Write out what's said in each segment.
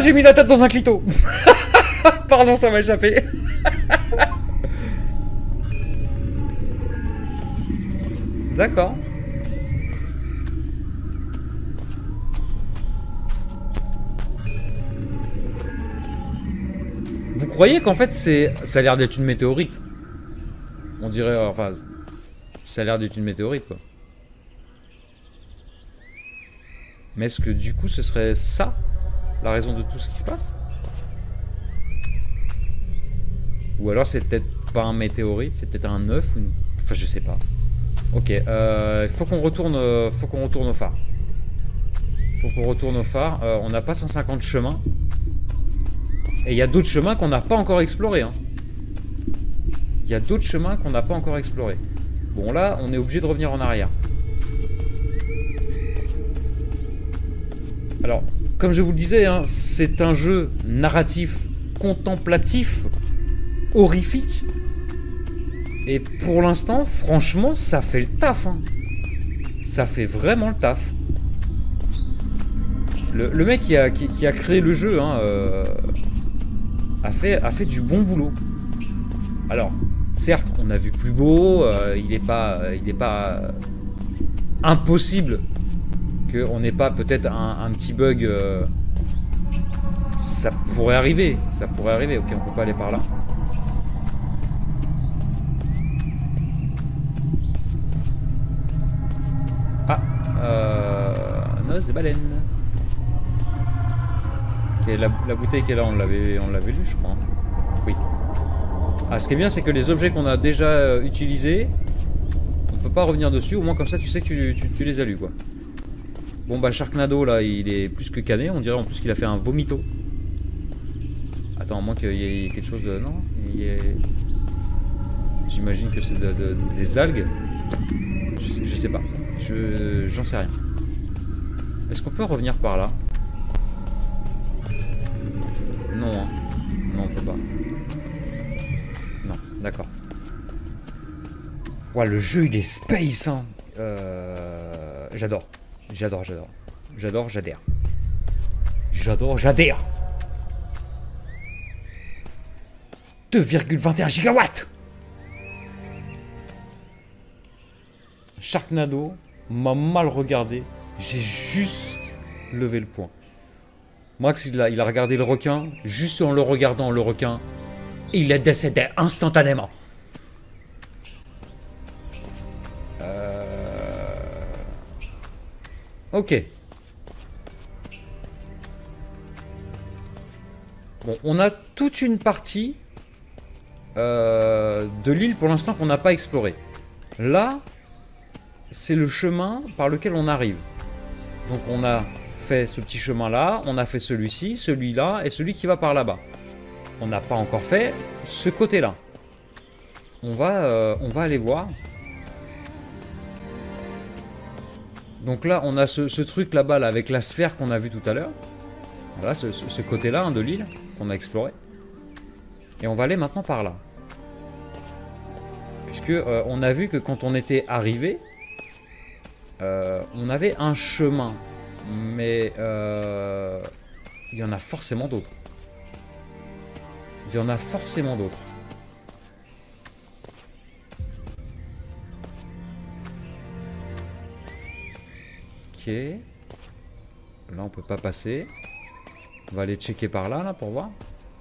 j'ai mis la tête dans un clito. Pardon, ça m'a échappé. D'accord. Vous croyez qu'en fait ça a l'air d'être une météorite? On dirait, enfin, ça a l'air d'être une météorite quoi. Mais est-ce que du coup ce serait ça la raison de tout ce qui se passe? Ou alors c'est peut-être pas un météorite, c'est peut-être un œuf ou une... Enfin je sais pas. Ok, faut qu'on retourne au phare. Faut qu'on retourne au phare. On n'a pas 150 chemins. Et il y a d'autres chemins qu'on n'a pas encore explorés. Hein. Il y a d'autres chemins qu'on n'a pas encore explorés. Bon là, on est obligé de revenir en arrière. Alors, comme je vous le disais, hein, c'est un jeu narratif, contemplatif, horrifique. Et pour l'instant, franchement, ça fait le taf. Hein. Ça fait vraiment le taf. Le mec qui a créé le jeu hein, a fait du bon boulot. Alors, certes, on a vu plus beau, il n'est pas impossible qu'on n'ait pas peut-être un petit bug. Ça pourrait arriver, Ok, on peut pas aller par là. Noce de baleine. Ok, la bouteille qui est là, on l'avait lu, je crois. Oui. Ah, ce qui est bien, c'est que les objets qu'on a déjà utilisés, on peut pas revenir dessus. Au moins, comme ça, tu sais que tu les as lus, quoi. Bon, bah, Sharknado, là, il est plus que cané. On dirait en plus qu'il a fait un vomito. Attends, à moins qu'il y ait quelque chose de... Non, j'imagine que c'est des algues. Je sais pas. J'en sais rien. Est-ce qu'on peut revenir par là? Non, hein. Non, on peut pas. Non, d'accord. Ouais, le jeu, il est space, hein. J'adore. J'adore. J'adhère. 2,21 gigawatts. Sharknado m'a mal regardé. J'ai juste levé le poing. Max, il a regardé le requin. Juste en le regardant, le requin, il est décédé instantanément. Ok. Bon, on a toute une partie de l'île pour l'instant qu'on n'a pas explorée. Là, c'est le chemin par lequel on arrive. Donc on a fait ce petit chemin-là, on a fait celui-ci, celui-là et celui qui va par là-bas. On n'a pas encore fait ce côté-là. On va aller voir. Donc là, on a ce truc là-bas là, avec la sphère qu'on a vu tout à l'heure. Voilà, ce côté-là hein, de l'île qu'on a exploré. Et on va aller maintenant par là. Puisque on a vu que quand on était arrivé, on avait un chemin. Mais il y en a forcément d'autres. Ok. Là, on peut pas passer. On va aller checker par là, pour voir.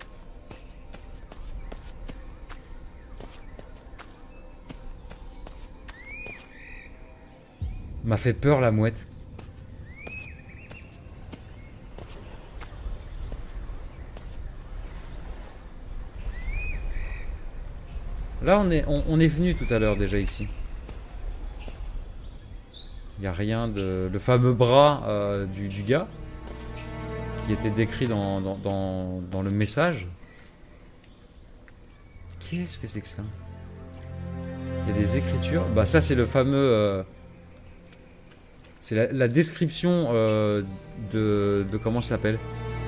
M'a fait peur, la mouette. Là, on est venu tout à l'heure déjà ici. Il n'y a rien de... Le fameux bras du gars qui était décrit dans le message. Qu'est-ce que c'est que ça? Il y a des écritures. Bah ça, c'est le fameux... c'est la description de comment ça s'appelle?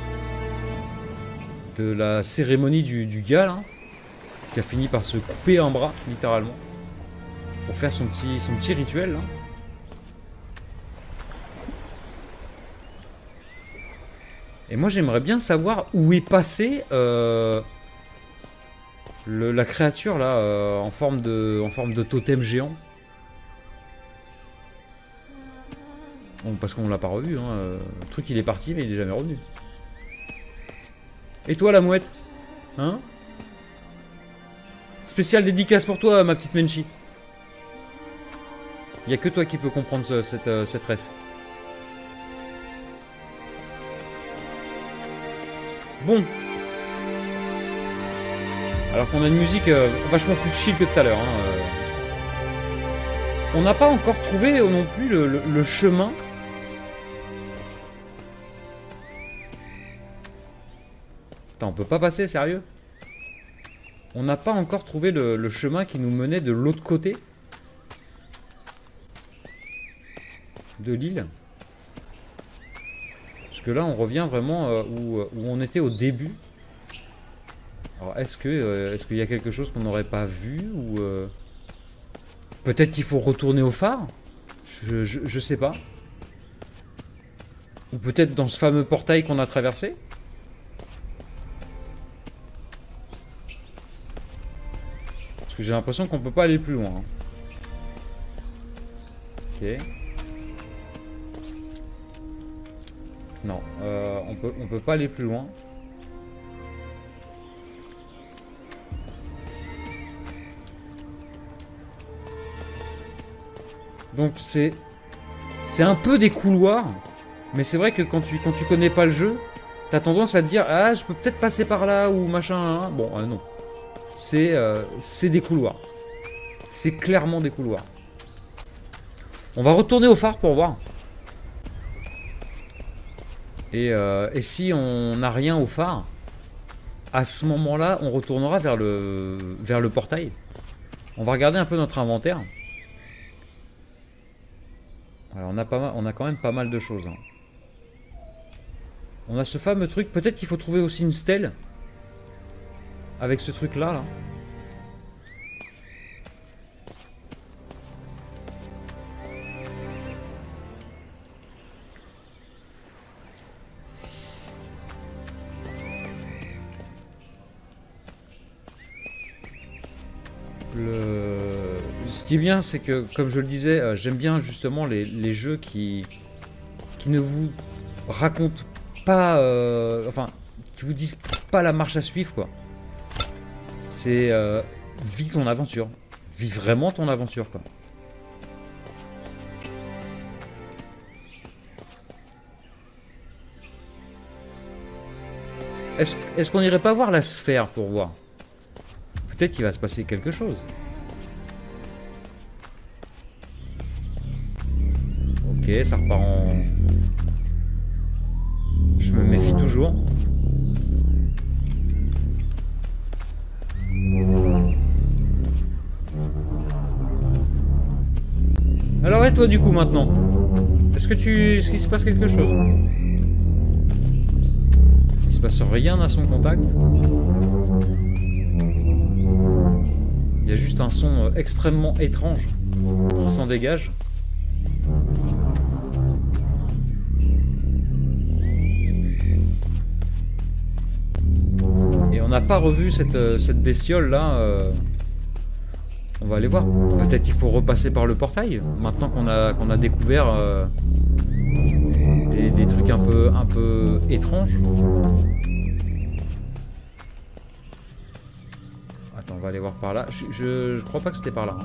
De la cérémonie du gars, là. Qui a fini par se couper un bras, littéralement. Pour faire son petit rituel, là. Et moi, j'aimerais bien savoir où est passé la créature, là, en forme de totem géant. Bon, parce qu'on l'a pas revu, hein. Le truc, il est parti, mais il est jamais revenu. Et toi, la mouette? Hein? Spécial dédicace pour toi, ma petite Menchi. Il n'y a que toi qui peux comprendre cette ref. Bon. Alors qu'on a une musique vachement plus chill que tout à l'heure. Hein. On n'a pas encore trouvé non plus le chemin. Attends, on peut pas passer, sérieux? On n'a pas encore trouvé le chemin qui nous menait de l'autre côté de l'île. Parce que là, on revient vraiment où on était au début. Alors, est-ce qu'il y a quelque chose qu'on n'aurait pas vu ou peut-être qu'il faut retourner au phare? Je sais pas. Ou peut-être dans ce fameux portail qu'on a traversé? Parce que j'ai l'impression qu'on peut pas aller plus loin. Ok. Non, on peut pas aller plus loin. Donc c'est un peu des couloirs, mais c'est vrai que quand tu connais pas le jeu, t'as tendance à te dire ah je peux peut-être passer par là ou machin. Hein. Bon non, c'est des couloirs. C'est clairement des couloirs. On va retourner au phare pour voir. Et si on n'a rien au phare, à ce moment-là, on retournera vers le portail. On va regarder un peu notre inventaire. Alors on a quand même pas mal de choses. Hein. On a ce fameux truc. Peut-être qu'il faut trouver aussi une stèle. Avec ce truc-là. Là. Ce qui est bien, c'est que, comme je le disais, j'aime bien justement les jeux qui ne vous racontent pas... enfin, qui vous disent pas la marche à suivre, quoi. C'est... vis ton aventure. Vis vraiment ton aventure, quoi. Est-ce qu'on irait pas voir la sphère pour voir? Peut-être qu'il va se passer quelque chose. Ok, ça repart en... Je me méfie toujours. Alors et toi du coup maintenant? Est-ce qu'il se passe quelque chose? Il se passe rien à son contact. Il y a juste un son extrêmement étrange qui s'en dégage. Et on n'a pas revu cette bestiole là. On va aller voir. Peut-être qu'il faut repasser par le portail. Maintenant qu'on a découvert des trucs un peu étranges. Attends, on va aller voir par là. Je crois pas que c'était par là.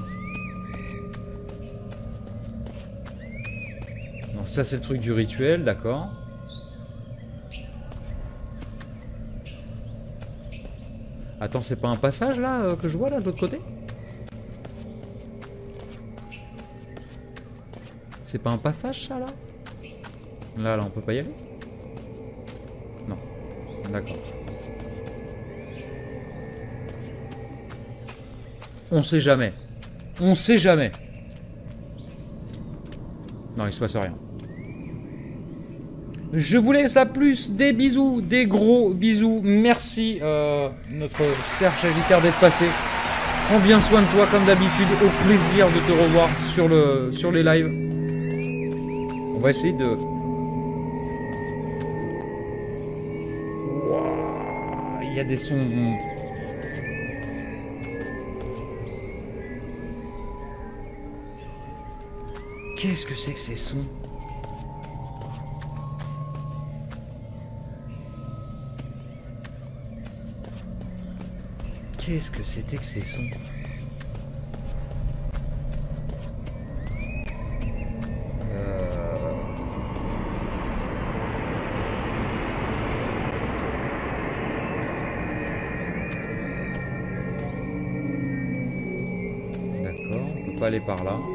Non, ça c'est le truc du rituel, d'accord. Attends, c'est pas un passage là que je vois là de l'autre côté? C'est pas un passage ça là? Là, on peut pas y aller? Non. D'accord. On sait jamais. On sait jamais. Non, il se passe rien. Je vous laisse à plus. Des bisous, des gros bisous. Merci notre Serge Sagittaire d'être passé. Prends bien soin de toi comme d'habitude. Au plaisir de te revoir sur les lives. On va essayer de... y a des sons... Qu'est-ce que c'est que ces sons? Qu'est-ce que c'était que ces sons? D'accord, on peut pas aller par là.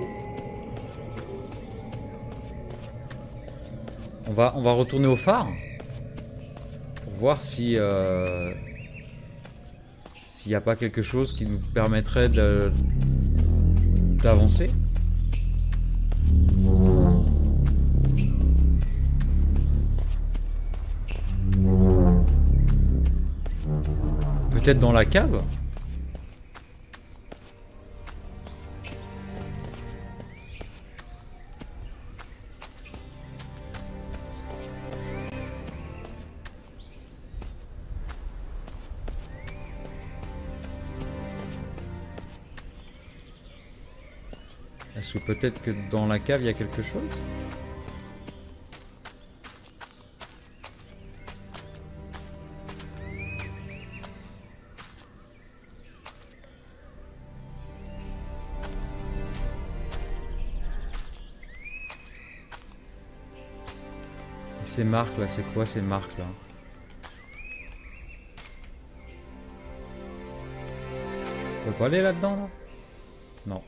On va retourner au phare pour voir si s'il n'y a pas quelque chose qui nous permettrait d'avancer. Peut-être dans la cave? Est-ce que peut-être que dans la cave il y a quelque chose? Et ces marques là, c'est quoi ces marques là? On peut pas aller là-dedans là? Non.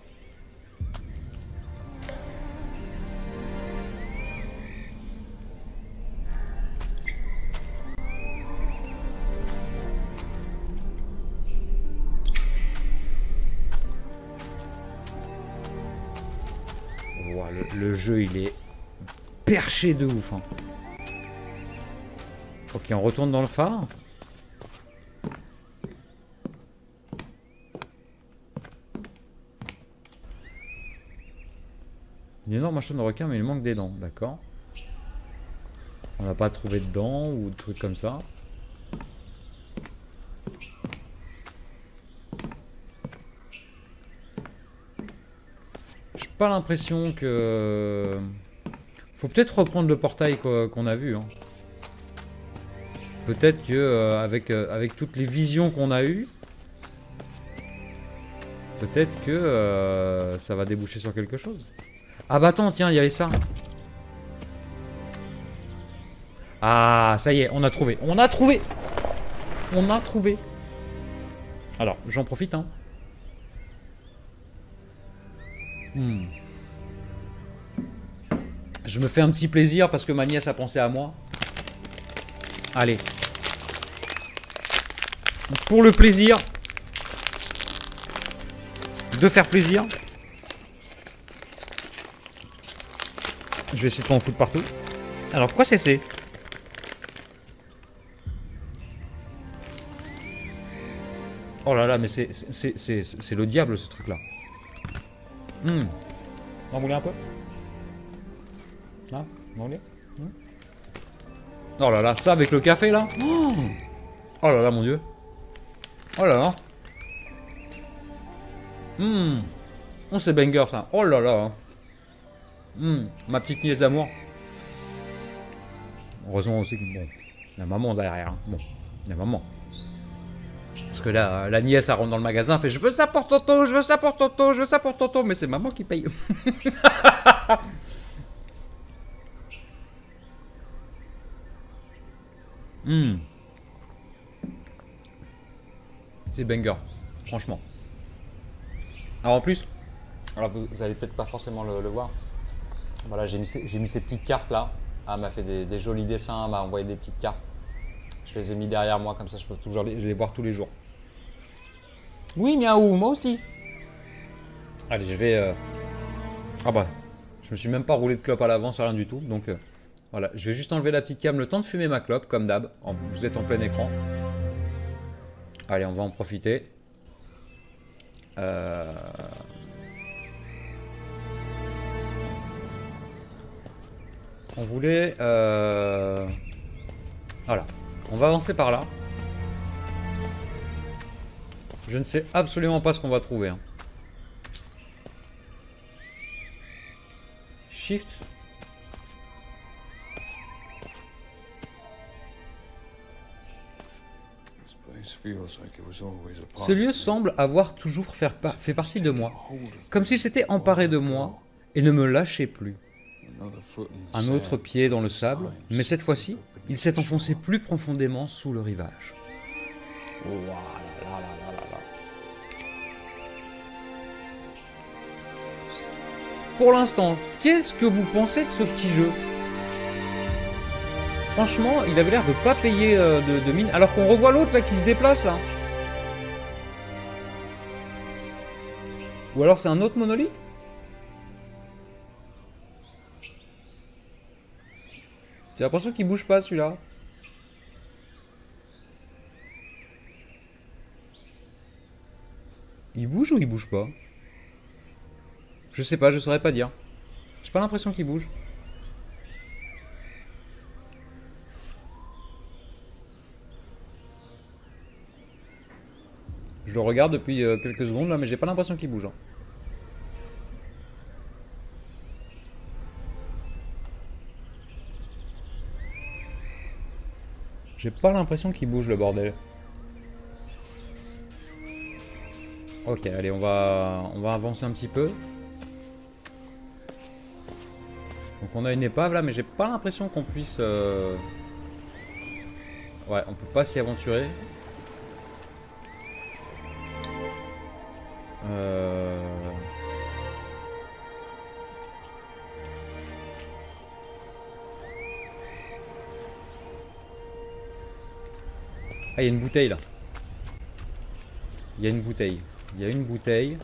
Wow, le jeu il est perché de ouf. Hein. Ok, on retourne dans le phare. Une énorme mâchoire de requin, mais il manque des dents, d'accord. On n'a pas trouvé de dents ou de trucs comme ça. J'ai pas l'impression que... Faut peut-être reprendre le portail qu'on a vu. Hein. Peut-être que avec toutes les visions qu'on a eues, peut-être que ça va déboucher sur quelque chose. Ah bah attends, tiens, il y avait ça. Ah, ça y est, on a trouvé. On a trouvé. On a trouvé. Alors, j'en profite, hein. Je me fais un petit plaisir parce que ma nièce a pensé à moi. Allez. Pour le plaisir de faire plaisir. Je vais essayer de pas en foutre partout. Alors, pourquoi c'est Oh là là, mais c'est le diable, ce truc-là. Vous en voulez un peu? Là, vous en voulez? Oh là là, ça avec le café, là. Oh là là, mon Dieu. Oh là là. Oh, c'est banger, ça. Oh là là. Ma petite nièce d'amour. Heureusement aussi que, bon, la maman derrière. Hein. Bon, la maman. Parce que là, la nièce, elle rentre dans le magasin, fait « Je veux ça pour tonton, je veux ça pour tonton, je veux ça pour tonton. » Mais c'est maman qui paye. C'est banger, franchement. Alors en plus, alors vous allez peut-être pas forcément le voir. Voilà, j'ai mis ces petites cartes là. Elle m'a fait des jolis dessins, elle m'a envoyé des petites cartes. Je les ai mis derrière moi, comme ça je peux toujours les voir tous les jours. Oui, miaou, moi aussi. Allez, je vais... Ah bah, je me suis même pas roulé de clope à l'avance, rien du tout. Donc voilà, je vais juste enlever la petite cam, le temps de fumer ma clope, comme d'hab. Vous êtes en plein écran. Allez, on va en profiter. On voulait... Voilà. On va avancer par là. Je ne sais absolument pas ce qu'on va trouver. Hein. Shift. Ce lieu semble avoir toujours fait partie de moi, comme s'il s'était emparé de moi et ne me lâchait plus. Un autre pied dans le sable, mais cette fois-ci, il s'est enfoncé plus profondément sous le rivage. Oh là là là là là là. Pour l'instant, qu'est-ce que vous pensez de ce petit jeu? Franchement, il avait l'air de pas payer de mine, alors qu'on revoit l'autre là qui se déplace là. Ou alors c'est un autre monolithe? J'ai l'impression qu'il bouge pas celui-là. Il bouge ou il bouge pas? Je sais pas, je saurais pas dire. J'ai pas l'impression qu'il bouge. Je le regarde depuis quelques secondes là, mais j'ai pas l'impression qu'il bouge. Hein. J'ai pas l'impression qu'il bouge le bordel. Ok, allez, on va avancer un petit peu. Donc on a une épave là, mais j'ai pas l'impression qu'on puisse... Ouais, on peut pas s'y aventurer. Ah, il y a une bouteille là. Il y a une bouteille. Il y a une bouteille.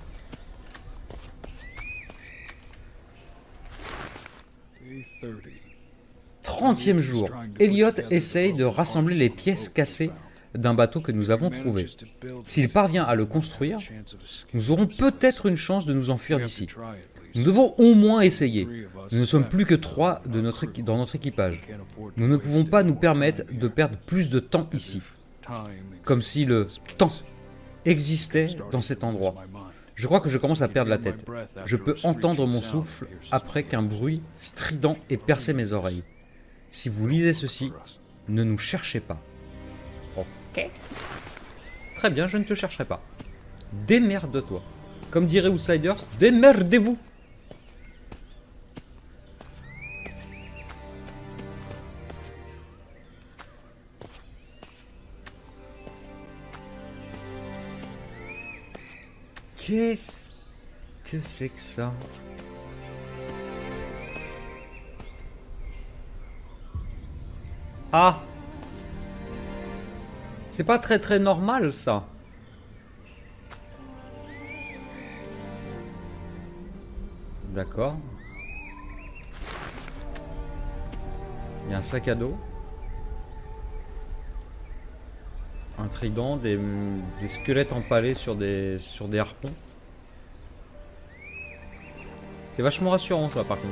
Trentième jour. Elliot essaye de rassembler les pièces cassées d'un bateau que nous avons trouvé. S'il parvient à le construire, nous aurons peut-être une chance de nous enfuir d'ici. Nous devons au moins essayer. Nous ne sommes plus que 3 dans notre équipage. Nous ne pouvons pas nous permettre de perdre plus de temps ici. Comme si le temps existait dans cet endroit. Je crois que je commence à perdre la tête. Je peux entendre mon souffle après qu'un bruit strident ait percé mes oreilles. Si vous lisez ceci, ne nous cherchez pas. Ok. Très bien, je ne te chercherai pas. Démerde-toi. Comme dirait Outsiders, démerdez-vous. Qu'est-ce que c'est que ça? Ah! C'est pas très normal ça. D'accord. Il y a un sac à dos. Un trident, des squelettes empalés sur des harpons. C'est vachement rassurant ça par contre.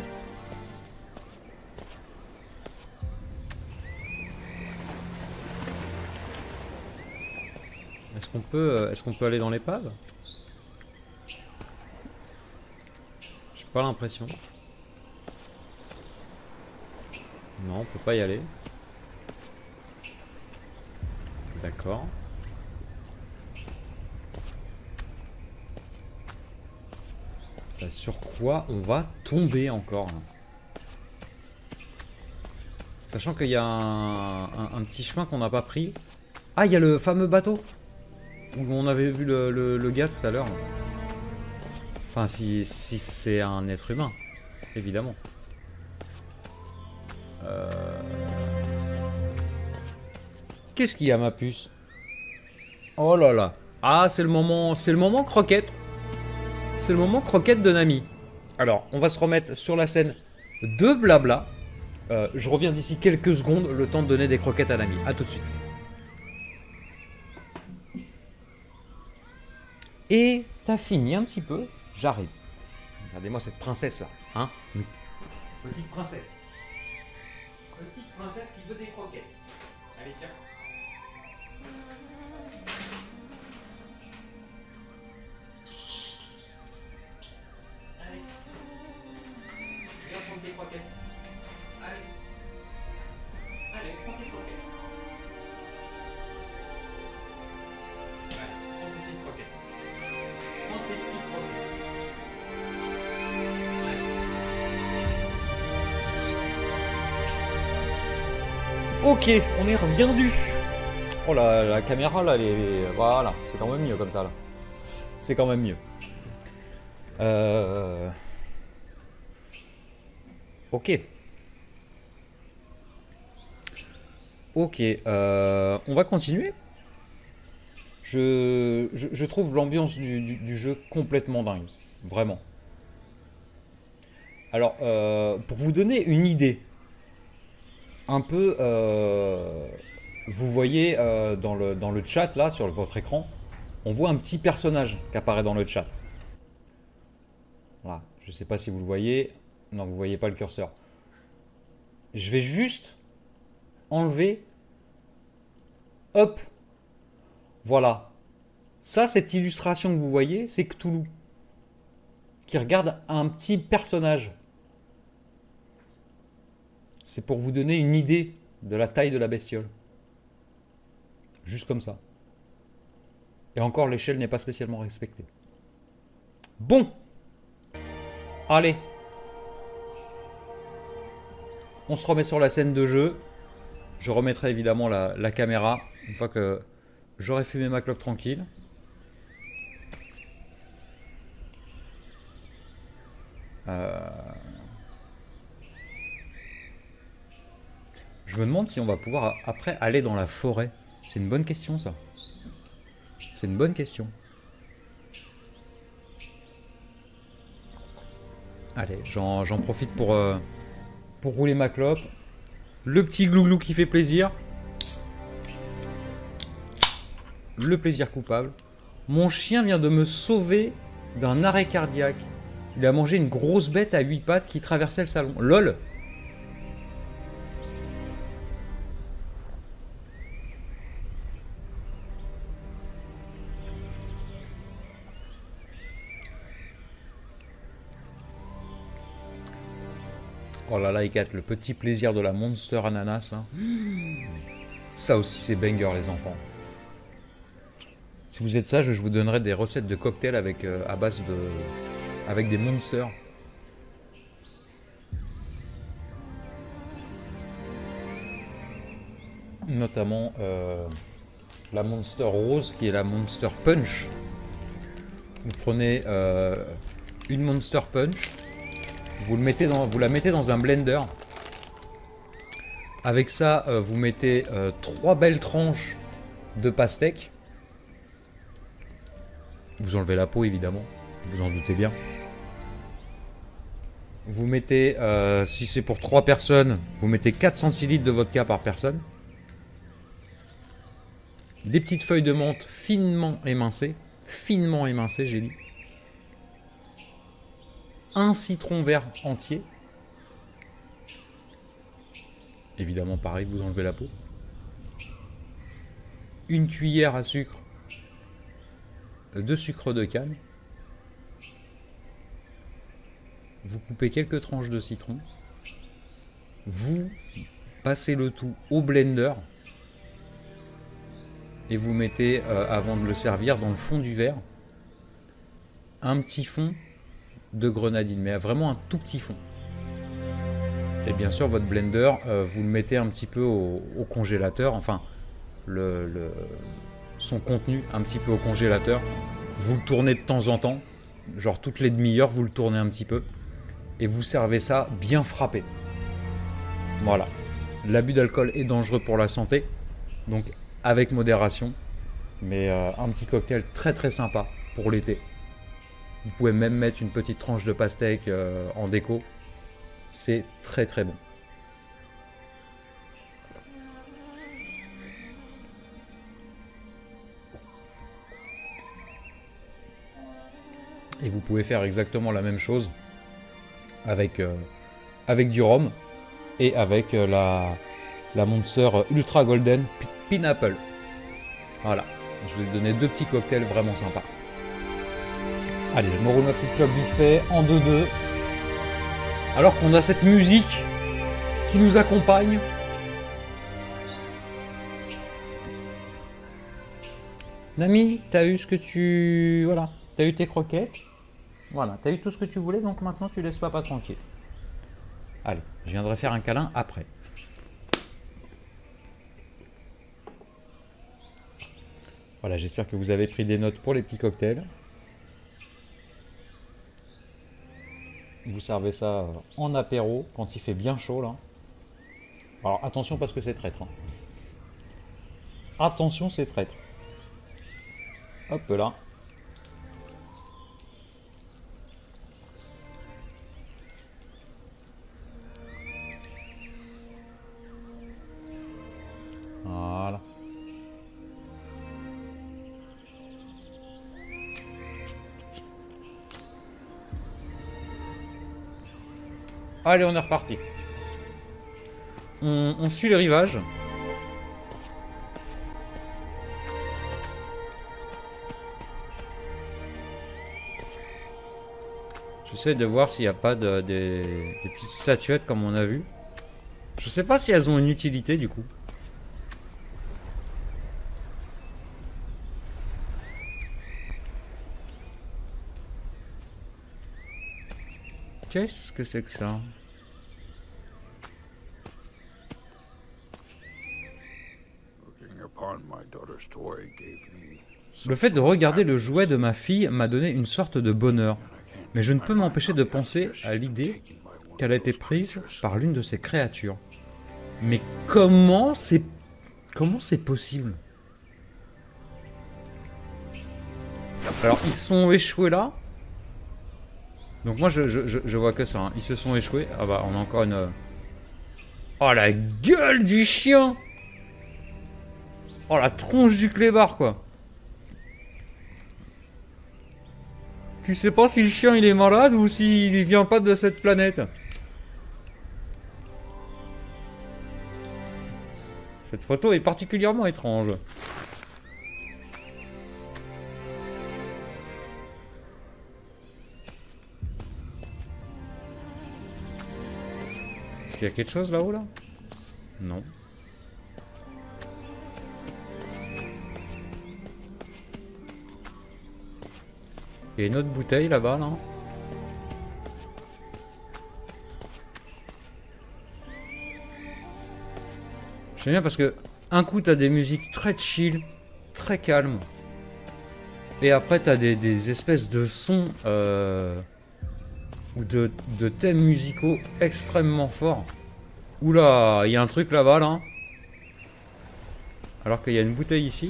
Est-ce qu'on peut aller dans l'épave? J'ai pas l'impression. Non, on peut pas y aller. D'accord. Sur quoi on va tomber encore là. Sachant qu'il y a un petit chemin qu'on n'a pas pris. Ah, il y a le fameux bateau où on avait vu le gars tout à l'heure. Enfin, si c'est un être humain, évidemment. Qu'est-ce qu'il y a, ma puce? Oh là là. Ah, c'est le moment croquette. C'est le moment croquette de Nami. Alors, on va se remettre sur la scène de blabla. Je reviens d'ici quelques secondes, le temps de donner des croquettes à Nami. A tout de suite. Et t'as fini un petit peu? J'arrive. Regardez-moi cette princesse là. Hein? Petite princesse. Petite princesse qui veut des croquettes. Allez, tiens. Ok, on est reviendu. Oh la caméra là, voilà, c'est quand même mieux comme ça là. C'est quand même mieux. Ok. Ok, on va continuer. Je trouve l'ambiance du jeu complètement dingue. Vraiment. Alors, pour vous donner une idée, un peu, vous voyez dans le chat, là, sur votre écran, on voit un petit personnage qui apparaît dans le chat. Voilà, je ne sais pas si vous le voyez. Non, vous ne voyez pas le curseur. Je vais juste enlever. Hop. Voilà. Ça, cette illustration que vous voyez, c'est Cthulhu qui regarde un petit personnage. C'est pour vous donner une idée de la taille de la bestiole. Juste comme ça. Et encore, l'échelle n'est pas spécialement respectée. Bon. Allez. On se remet sur la scène de jeu. Je remettrai évidemment la caméra une fois que j'aurai fumé ma clope tranquille. Je me demande si on va pouvoir après aller dans la forêt. C'est une bonne question ça. C'est une bonne question. Allez, j'en profite pour rouler ma clope. Le petit glouglou qui fait plaisir. Le plaisir coupable. Mon chien vient de me sauver d'un arrêt cardiaque. Il a mangé une grosse bête à 8 pattes qui traversait le salon. LOL. Oh là là, Ikat, le petit plaisir de la Monster Ananas. Là. Ça aussi, c'est banger, les enfants. Si vous êtes sage, je vous donnerai des recettes de cocktails avec, à base de... avec des Monsters. Notamment la Monster Rose, qui est la Monster Punch. Vous prenez une Monster Punch. Vous la mettez dans un blender. Avec ça, vous mettez 3 belles tranches de pastèque. Vous enlevez la peau, évidemment. Vous en doutez bien. Vous mettez, si c'est pour 3 personnes, vous mettez 4 centilitres de vodka par personne. Des petites feuilles de menthe finement émincées. Finement émincées, j'ai dit. Un citron vert entier. Évidemment, pareil, vous enlevez la peau. Une cuillère à sucre de sucre de canne. Vous coupez quelques tranches de citron. Vous passez le tout au blender. Et vous mettez, avant de le servir, dans le fond du verre, un petit fond de grenadine, mais vraiment un tout petit fond. Et bien sûr, votre blender, vous le mettez un petit peu au congélateur, enfin, son contenu un petit peu au congélateur. Vous le tournez de temps en temps, genre toutes les demi-heures, vous le tournez un petit peu. Et vous servez ça bien frappé. Voilà. L'abus d'alcool est dangereux pour la santé, donc avec modération. Mais un petit cocktail très très sympa pour l'été. Vous pouvez même mettre une petite tranche de pastèque en déco. C'est très très bon. Et vous pouvez faire exactement la même chose avec du rhum et avec la Monster Ultra Golden Pineapple. Voilà, je vous ai donné 2 petits cocktails vraiment sympas. Allez, je me roule ma petite clope vite fait, en 2-2. Alors qu'on a cette musique qui nous accompagne. Nami, t'as eu ce que tu... Voilà, t'as eu tes croquettes. Voilà, t'as eu tout ce que tu voulais, donc maintenant tu laisses papa tranquille. Allez, je viendrai faire un câlin après. Voilà, j'espère que vous avez pris des notes pour les petits cocktails. Vous servez ça en apéro quand il fait bien chaud là. Alors attention parce que c'est traître. Hein. Attention, c'est traître. Hop là. Voilà. Allez, on est reparti. On suit le rivage. J'essaie de voir s'il n'y a pas des petites statuettes comme on a vu. Je sais pas si elles ont une utilité du coup. Qu'est-ce que c'est que ça? Le fait de regarder le jouet de ma fille m'a donné une sorte de bonheur. Mais je ne peux m'empêcher de penser à l'idée qu'elle a été prise par l'une de ces créatures. Mais comment c'est possible? Alors ils se sont échoués là. Donc moi je vois que ça, hein. Ils se sont échoués. Ah bah on a encore une... Oh la gueule du chien! Oh la tronche du clébard quoi! Tu sais pas si le chien il est malade ou s'il vient pas de cette planète. Cette photo est particulièrement étrange. Est-ce qu'il y a quelque chose là-haut là? Non. Il y a une autre bouteille là-bas, non? J'aime bien parce que un coup t'as des musiques très chill, très calmes. Et après t'as des espèces de sons ou de thèmes musicaux extrêmement forts. Oula, il y a un truc là-bas là. Alors qu'il y a une bouteille ici.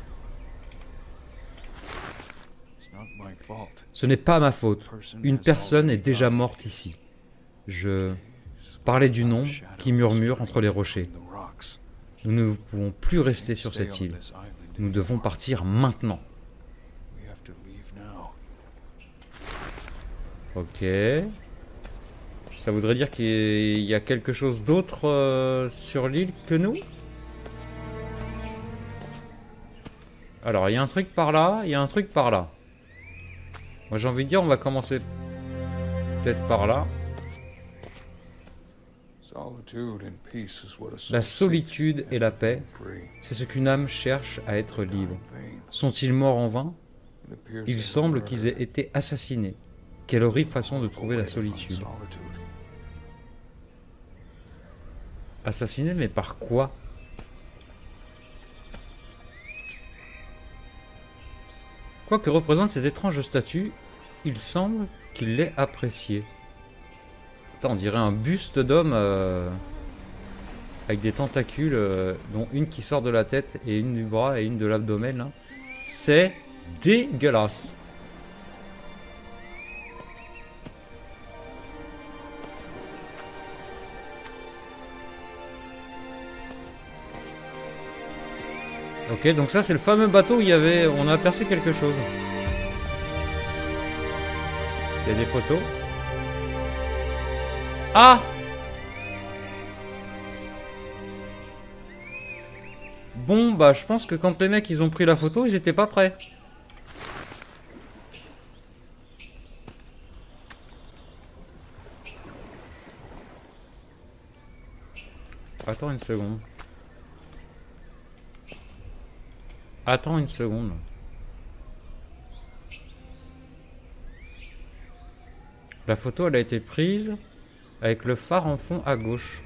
Ce n'est pas ma faute. Une personne est déjà morte ici. Je parlais du nom qui murmure entre les rochers. Nous ne pouvons plus rester sur cette île. Nous devons partir maintenant. Ok. Ça voudrait dire qu'il y a quelque chose d'autre sur l'île que nous? Alors, il y a un truc par là, il y a un truc par là. Moi j'ai envie de dire on va commencer peut-être par là. La solitude et la paix, c'est ce qu'une âme cherche à être libre. Sont-ils morts en vain? Il semble qu'ils aient été assassinés. Quelle horrible façon de trouver la solitude. Assassinés, mais par quoi? Quoi que représente cette étrange statue, il semble qu'il l'ait appréciée. Attends, on dirait un buste d'homme avec des tentacules, dont une qui sort de la tête et une du bras et une de l'abdomen. C'est dégueulasse. Ok, donc ça c'est le fameux bateau où il y avait... On a aperçu quelque chose. Il y a des photos. Ah! Bon, bah je pense que quand les mecs ils ont pris la photo, ils étaient pas prêts. Attends une seconde. Attends une seconde. La photo, elle a été prise avec le phare en fond à gauche.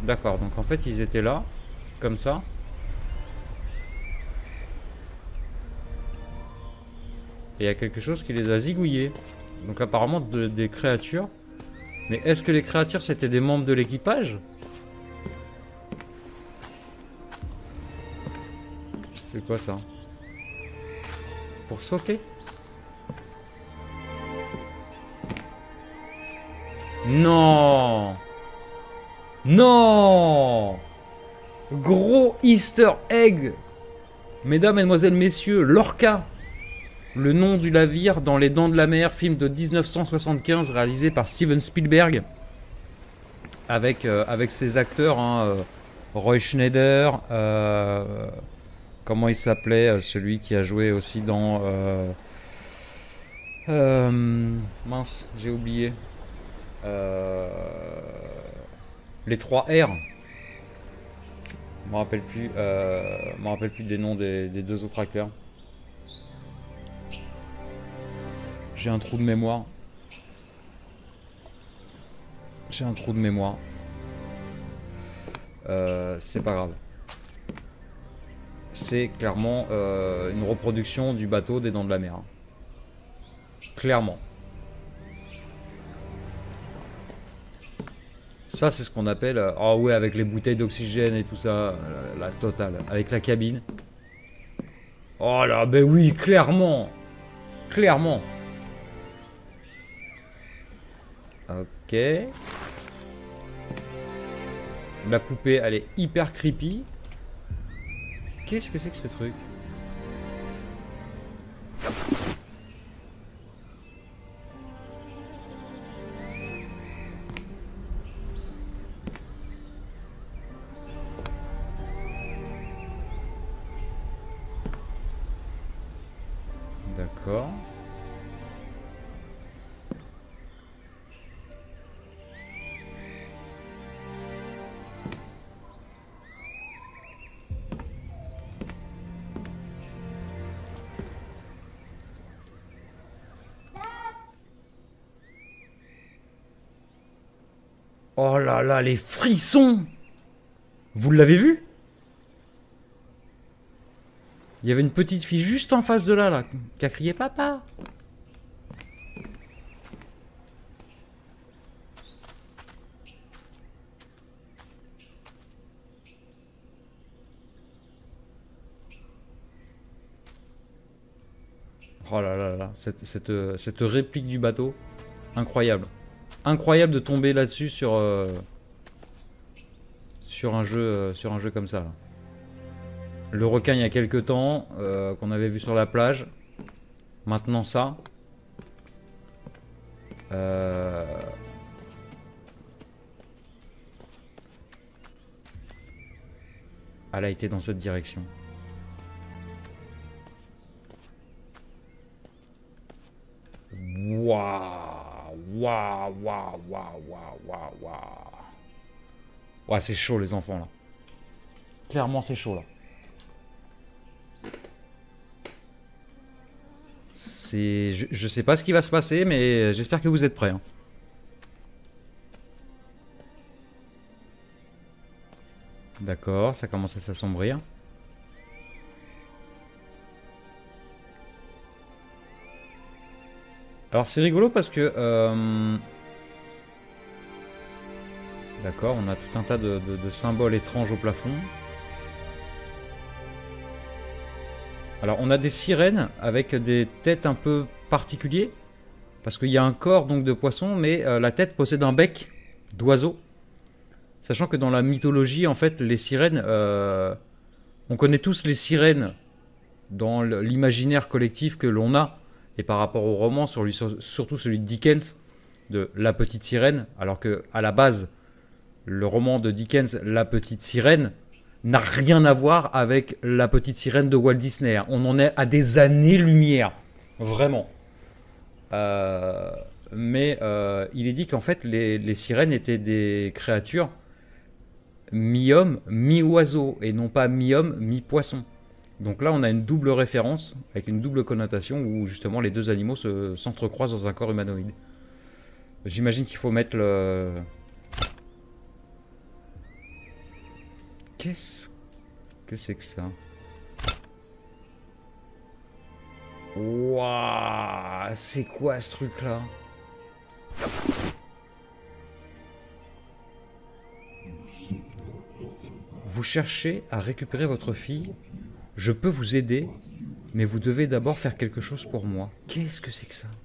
D'accord, donc en fait ils étaient là, comme ça. Et il y a quelque chose qui les a zigouillés. Donc apparemment des créatures. Mais est-ce que les créatures c'était des membres de l'équipage? C'est quoi ça? Pour sauter? Non! Non! Gros Easter egg! Mesdames, Mesdemoiselles, Messieurs, Lorca! Le nom du navire dans Les Dents de la Mer, film de 1975 réalisé par Steven Spielberg. Avec ses acteurs, hein, Roy Schneider, comment il s'appelait, celui qui a joué aussi dans... mince, j'ai oublié. Les 3 R. Je me rappelle plus des noms des 2 autres acteurs. J'ai un trou de mémoire. C'est pas grave. C'est clairement une reproduction du bateau des Dents de la Mer. Clairement. Ça, c'est ce qu'on appelle... Ah ouais, avec les bouteilles d'oxygène et tout ça. La totale. Avec la cabine. Oh là, ben oui, clairement. Clairement. Ok. La poupée, elle est hyper creepy. Qu'est-ce que c'est que ce truc? D'accord. Oh là là, les frissons! Vous l'avez vu? Il y avait une petite fille juste en face de là, qui a crié papa. Oh là là là, cette réplique du bateau, incroyable. Incroyable de tomber là-dessus sur un jeu comme ça. Là. Le requin il y a quelques temps, qu'on avait vu sur la plage. Maintenant ça. Elle a été dans cette direction. Waouh, waouh, waouh, waouh, waouh, waouh. Ouais, c'est chaud les enfants là. Clairement c'est chaud là. Je sais pas ce qui va se passer, mais j'espère que vous êtes prêts. Hein. D'accord, ça commence à s'assombrir. Alors c'est rigolo parce que... D'accord, on a tout un tas de symboles étranges au plafond. Alors on a des sirènes avec des têtes un peu particulières. Parce qu'il y a un corps donc de poisson, mais la tête possède un bec d'oiseau. Sachant que dans la mythologie, en fait, les sirènes... on connaît tous les sirènes dans l'imaginaire collectif que l'on a. Et par rapport au roman, surtout celui de Dickens, de La Petite Sirène, alors que à la base, le roman de Dickens, La Petite Sirène, n'a rien à voir avec La Petite Sirène de Walt Disney. On en est à des années-lumière, vraiment. Mais il est dit qu'en fait, les sirènes étaient des créatures mi-homme, mi-oiseau, et non pas mi-homme, mi-poisson. Donc là, on a une double référence, avec une double connotation, où justement les deux animaux s'entrecroisent dans un corps humanoïde. J'imagine qu'il faut mettre le... Qu'est-ce que c'est que ça? Waouh, c'est quoi ce truc-là? Vous cherchez à récupérer votre fille? Je peux vous aider, mais vous devez d'abord faire quelque chose pour moi. Qu'est-ce que c'est que ça?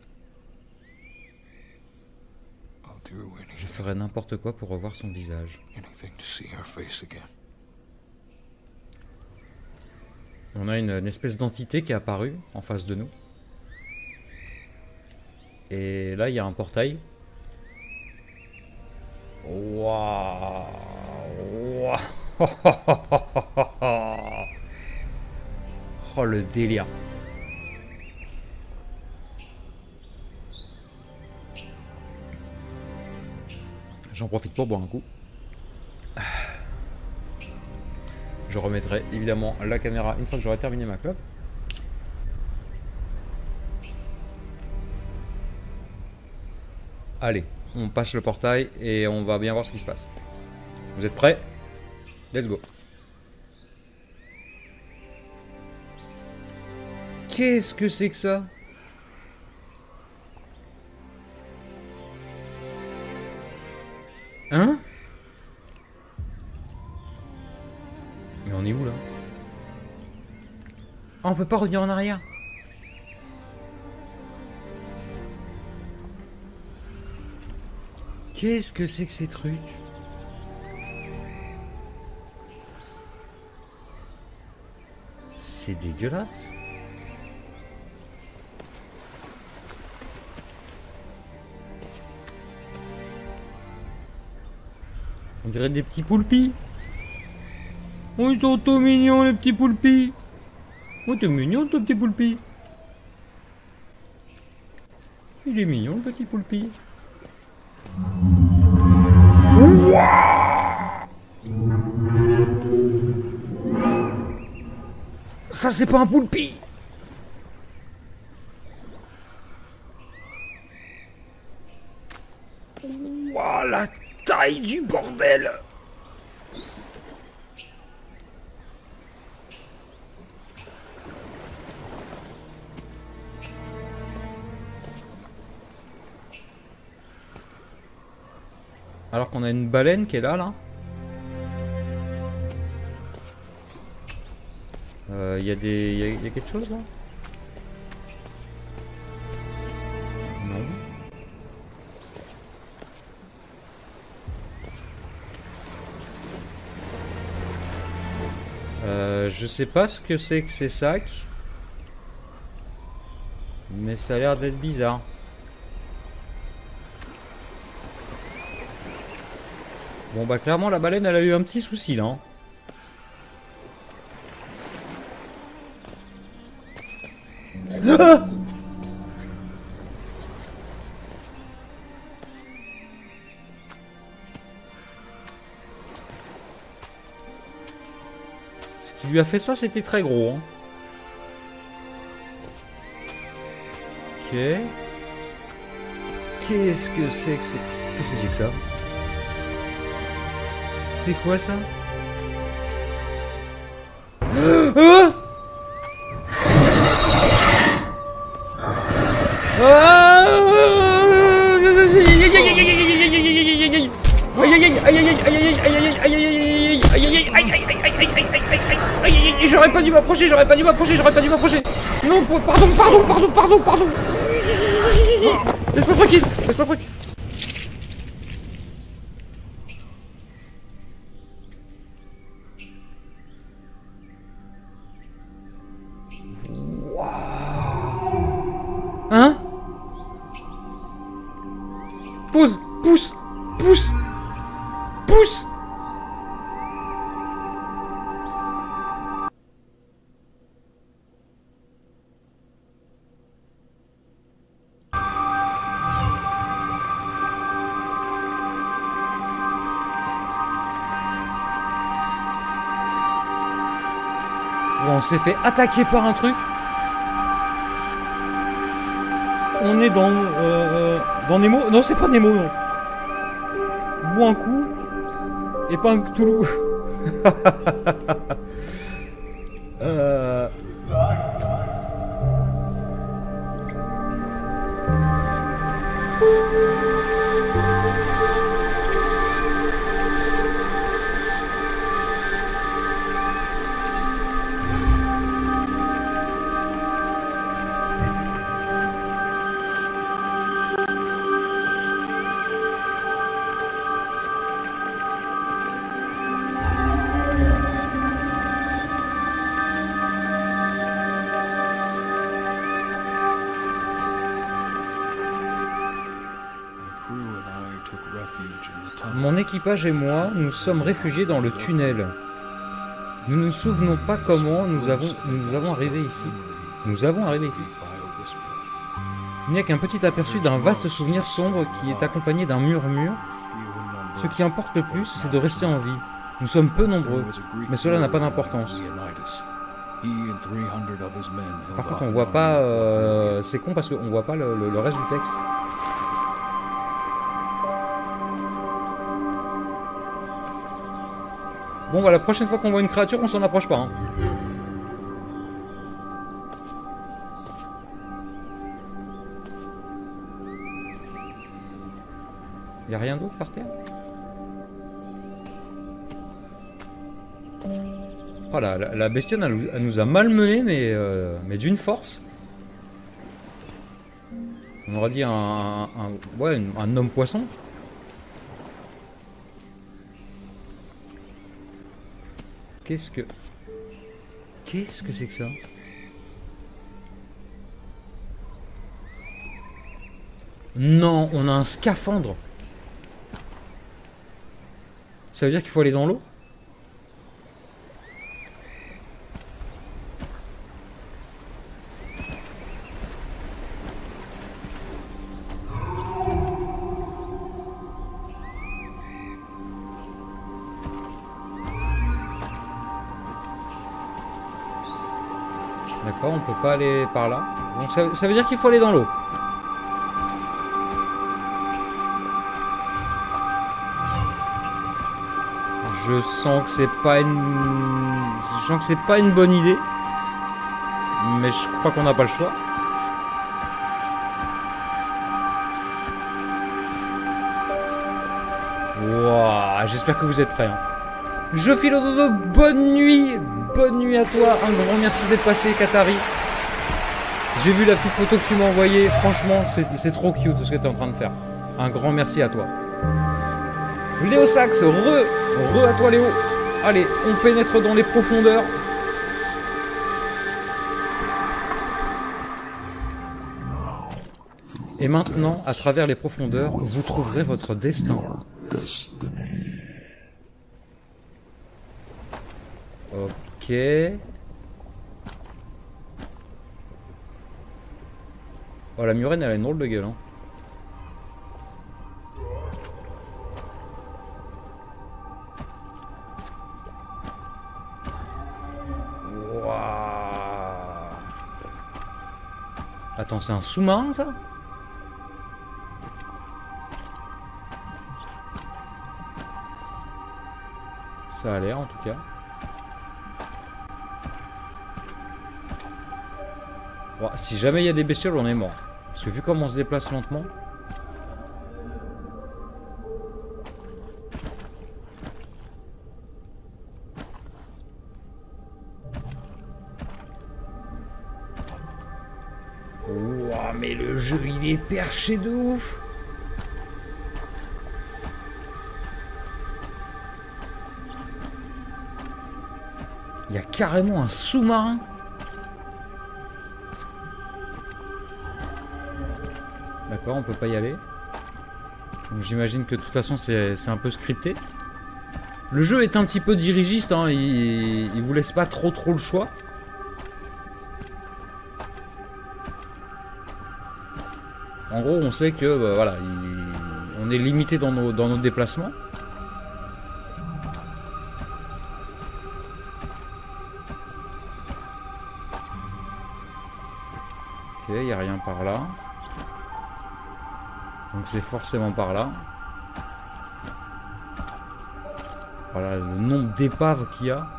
Je ferai n'importe quoi pour revoir son visage. On a une espèce d'entité qui est apparue en face de nous. Et là, il y a un portail. Waouh! Oh, le délire. J'en profite pour boire un coup. Je remettrai évidemment la caméra une fois que j'aurai terminé ma clope. Allez, on passe le portail et on va bien voir ce qui se passe. Vous êtes prêts? Let's go. Qu'est-ce que c'est que ça? Hein? Mais on est où là? Ah, on peut pas revenir en arrière. Qu'est-ce que c'est que ces trucs? C'est dégueulasse. On dirait des petits poulpis. Oh, ils sont tout mignons les petits poulpis. Oh, t'es mignon ton petit poulpi. Il est mignon le petit poulpi. Ça c'est pas un poulpi. Ouah, la taille du bordel. Alors qu'on a une baleine qui est là, là. Il y a quelque chose là? Non. Je sais pas ce que c'est que ces sacs. Mais ça a l'air d'être bizarre. Bon bah clairement la baleine elle a eu un petit souci là. Hein. Ah! Ce qui lui a fait ça c'était très gros. Hein. Ok. Qu'est-ce que c'est que c'est? Qu'est-ce que c'est que ça? C'est quoi ça? Ah! J'aurais pas dû m'approcher, j'aurais pas dû m'approcher, j'aurais pas dû m'approcher. Non, pardon. Laisse-moi tranquille, laisse-moi tranquille. Hein? Pause, pousse. Bon, on s'est fait attaquer par un truc. On est dans Nemo. Non, c'est pas Nemo, non. Bois un coup. Et pas un Cthulhu. Euh... Mon équipage et moi, nous sommes réfugiés dans le tunnel. Nous ne nous souvenons pas comment nous avons arrivé ici. Nous avons arrivé ici. Il n'y a qu'un petit aperçu d'un vaste souvenir sombre qui est accompagné d'un murmure. Ce qui importe le plus, c'est de rester en vie. Nous sommes peu nombreux, mais cela n'a pas d'importance. Par contre, on voit pas... c'est con parce qu'on voit pas le reste du texte. Bon, bah la prochaine fois qu'on voit une créature, on s'en approche pas. Hein. Y a rien d'autre par terre? Oh, la bestiole, elle nous a malmenés, mais d'une force. On aurait dit ouais, un homme-poisson. Qu'est-ce que c'est que ça? Non, on a un scaphandre. Ça veut dire qu'il faut aller dans l'eau? D'accord, on peut pas aller par là. Donc ça veut dire qu'il faut aller dans l'eau. Je sens que c'est pas une bonne idée. Mais je crois qu'on n'a pas le choix. Wow, j'espère que vous êtes prêts. Hein. Je file au dodo, bonne nuit à toi, un grand merci d'être passé Katari. J'ai vu la petite photo que tu m'as envoyée, franchement c'est trop cute tout ce que tu es en train de faire. Un grand merci à toi. Léo Sax, re à toi Léo. Allez, on pénètre dans les profondeurs. Et maintenant, à travers les profondeurs, vous trouverez votre destin. Ok. Oh, la murène, elle a une drôle de gueule. Hein. Wow. Attends, c'est un sous-marin, ça? Ça a l'air, en tout cas. Bon, si jamais il y a des bestioles, on est mort. Parce que vu comment on se déplace lentement... Ouah, mais le jeu, il est perché de ouf. Il y a carrément un sous-marin. D'accord, on peut pas y aller. Donc j'imagine que de toute façon c'est un peu scripté. Le jeu est un petit peu dirigiste, hein, il vous laisse pas trop le choix. En gros, on sait que bah, voilà, on est limité dans nos déplacements. Ok, il n'y a rien par là. Donc c'est forcément par là. Voilà le nombre d'épaves qu'il y a.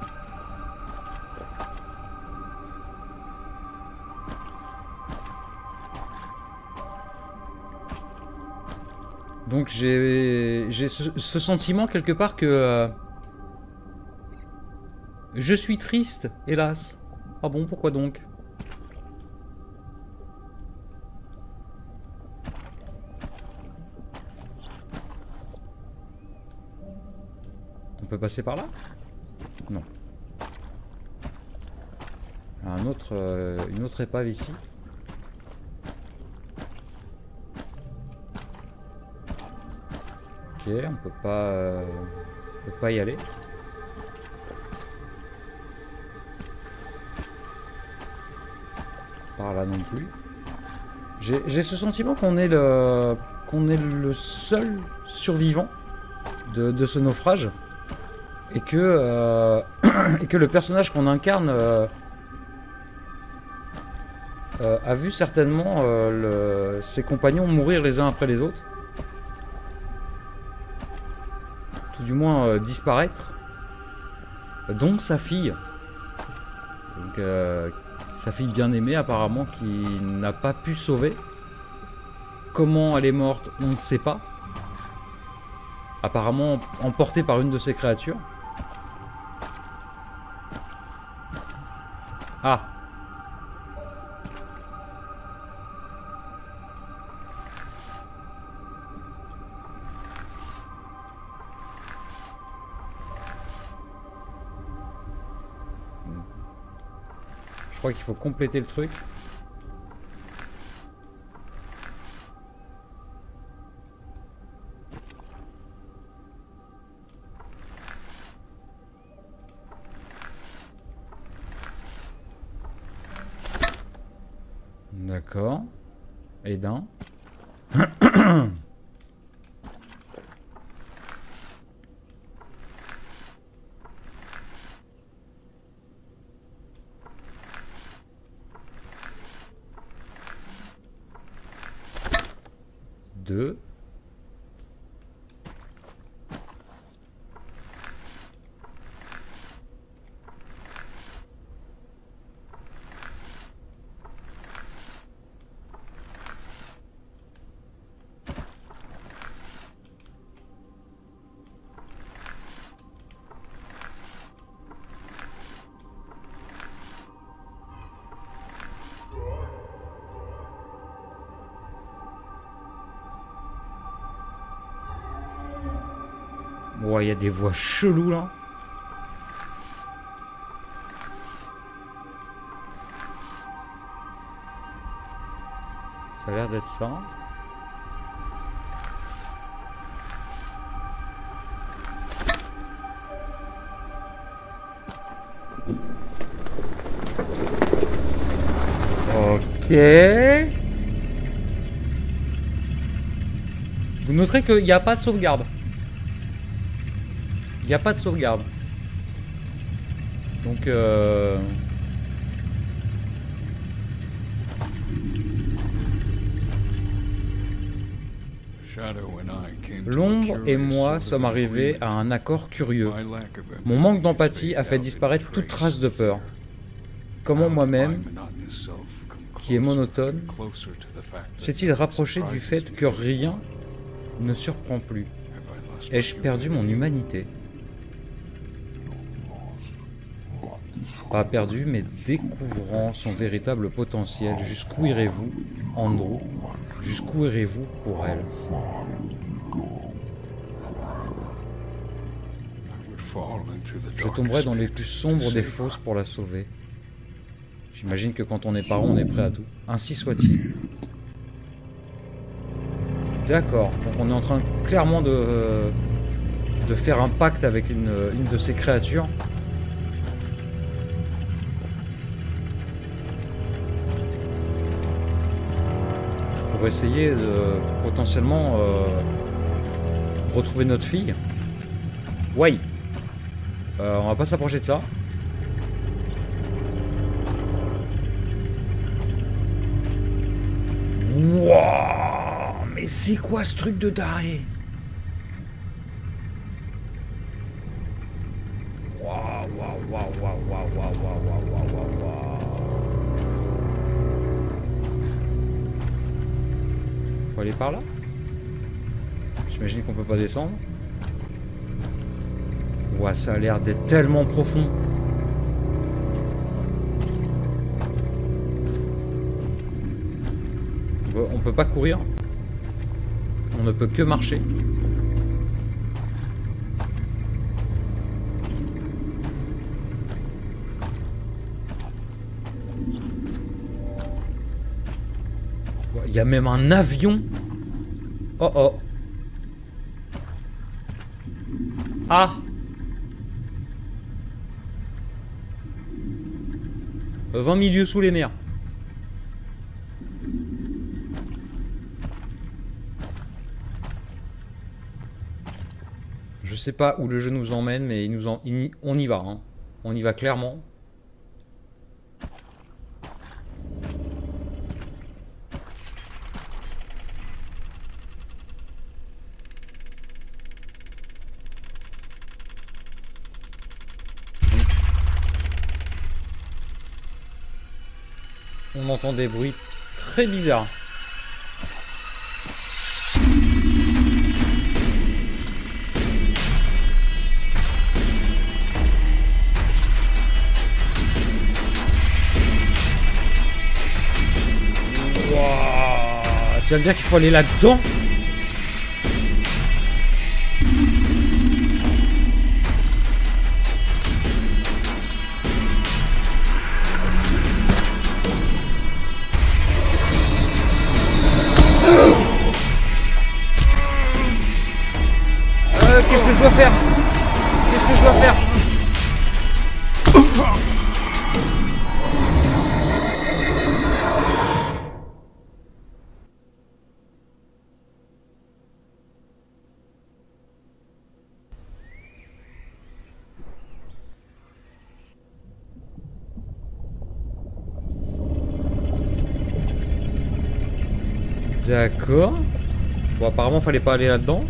Donc j'ai ce sentiment quelque part que je suis triste, hélas. Ah bon, pourquoi donc? On peut passer par là? Non. Une autre épave ici. Ok, on peut pas y aller. Par là non plus. J'ai ce sentiment qu'on est le seul survivant de ce naufrage et que et que le personnage qu'on incarne a vu certainement ses compagnons mourir les uns après les autres. Tout du moins disparaître. Donc sa fille. Donc sa fille bien-aimée apparemment qui n'a pas pu sauver. Comment elle est morte, on ne sait pas. Apparemment emportée par une de ces créatures. Ah. Je crois qu'il faut compléter le truc. D'accord. Et d'un. Deux. Ouais, il y a des voix cheloues là. Ça a l'air d'être ça. Ok. Vous noterez qu'il n'y a pas de sauvegarde. Il n'y a pas de sauvegarde. Donc l'ombre et moi sommes arrivés à un accord curieux. Mon manque d'empathie a fait disparaître toute trace de peur. Comment moi-même, qui est monotone, s'est-il rapproché du fait que rien ne surprend plus? Ai-je perdu mon humanité? Pas perdu, mais découvrant son véritable potentiel. Jusqu'où irez-vous, Andrew? Jusqu'où irez-vous pour elle? Je tomberai dans les plus sombres des fosses pour la sauver. J'imagine que quand on est parent, on est prêt à tout. Ainsi soit-il. D'accord, donc on est en train clairement de faire un pacte avec une de ces créatures. Pour essayer de potentiellement retrouver notre fille. Ouais. On va pas s'approcher de ça. Wouah, mais c'est quoi ce truc de taré? Faut aller par là? J'imagine qu'on peut pas descendre. Ouah, ça a l'air d'être tellement profond. On peut pas courir. On ne peut que marcher. Il y a même un avion. Oh oh. Ah. 20 milieux sous les mers. Je sais pas où le jeu nous emmène, mais on y va. Hein. On y va clairement. On entend des bruits très bizarres. Tu vas me dire qu'il faut aller là-dedans? Qu'est-ce que je dois faire? Qu'est-ce que je dois faire? D'accord. Bon, apparemment, fallait pas aller là-dedans.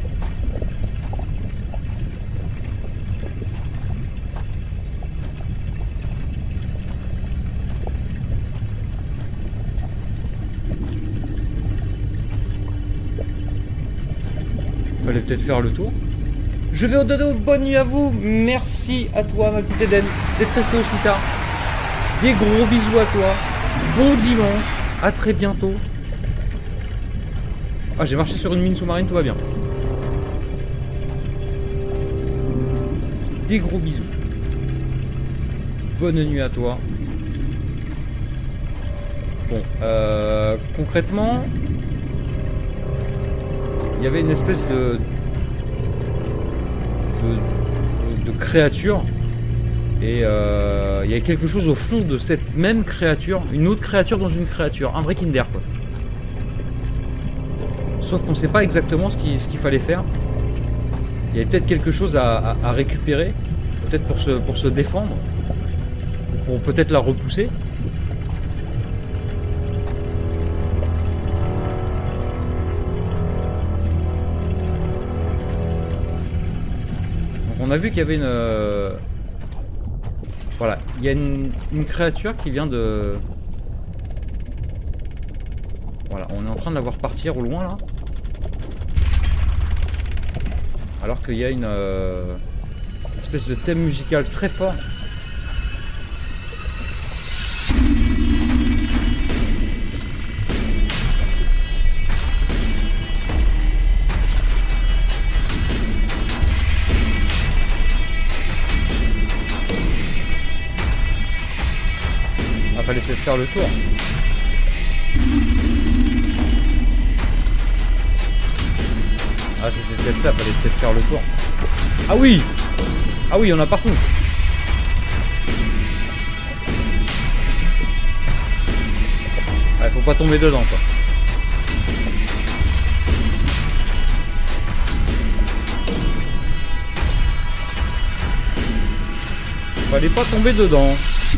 Fallait peut-être faire le tour. Je vais au dodo, bonne nuit à vous. Merci à toi, ma petite Eden, d'être resté aussi tard. Des gros bisous à toi. Bon dimanche. À très bientôt. Ah, j'ai marché sur une mine sous-marine, tout va bien. Des gros bisous. Bonne nuit à toi. Bon, concrètement, il y avait une espèce de créature. Et il y avait quelque chose au fond de cette même créature. Une autre créature dans une créature. Un vrai Kinder, quoi. Sauf qu'on ne sait pas exactement ce qu'il fallait faire. Il y avait peut-être quelque chose à récupérer. Peut-être pour se défendre. Pour peut-être la repousser. Donc on a vu qu'il y avait une... Voilà, il y a une créature qui vient de... Voilà, on est en train de la voir partir au loin là. Alors qu'il y a une espèce de thème musical très fort. Ah, fallait peut-être faire le tour. Ah, c'était peut-être ça, fallait peut-être faire le tour. Ah oui! Ah oui, il y en a partout. Ah, faut pas tomber dedans, quoi. Fallait pas tomber dedans.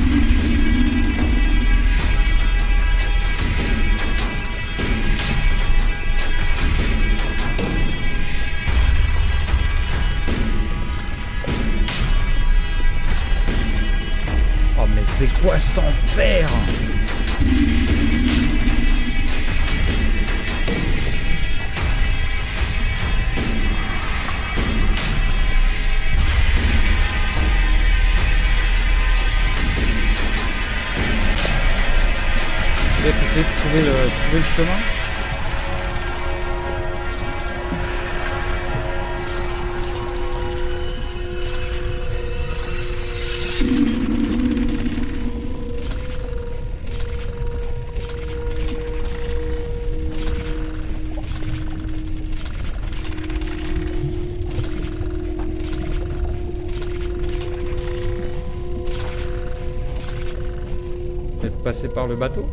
C'est quoi cet enfer? Peut-être essayer de trouver le chemin. Peut-être passer par le bateau.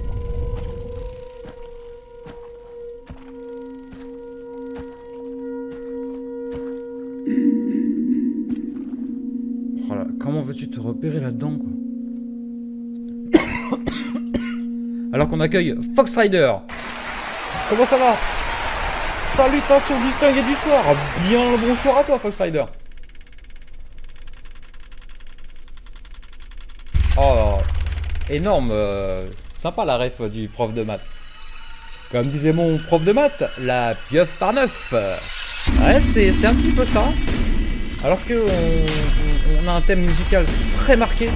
Oh là, comment veux-tu te repérer là-dedans, quoi? Alors qu'on accueille Fox Rider. Comment ça va? Salutations distinguées du soir. Bien le bonsoir à toi, Fox Rider. Oh, énorme. Sympa la ref du prof de maths. Comme disait mon prof de maths, la pieuvre par 9. Ouais, c'est un petit peu ça. Alors que on a un thème musical très marqué.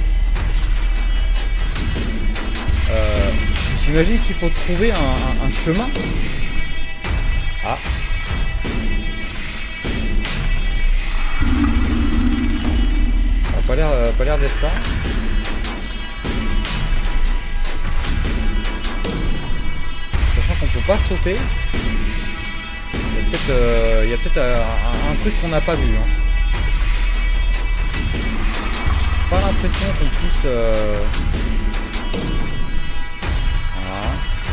J'imagine qu'il faut trouver un chemin. Ah. Pas l'air d'être ça. Sachant qu'on peut pas sauter. Il y a peut-être un truc qu'on n'a pas vu. Hein. Pas l'impression qu'on puisse. Voilà.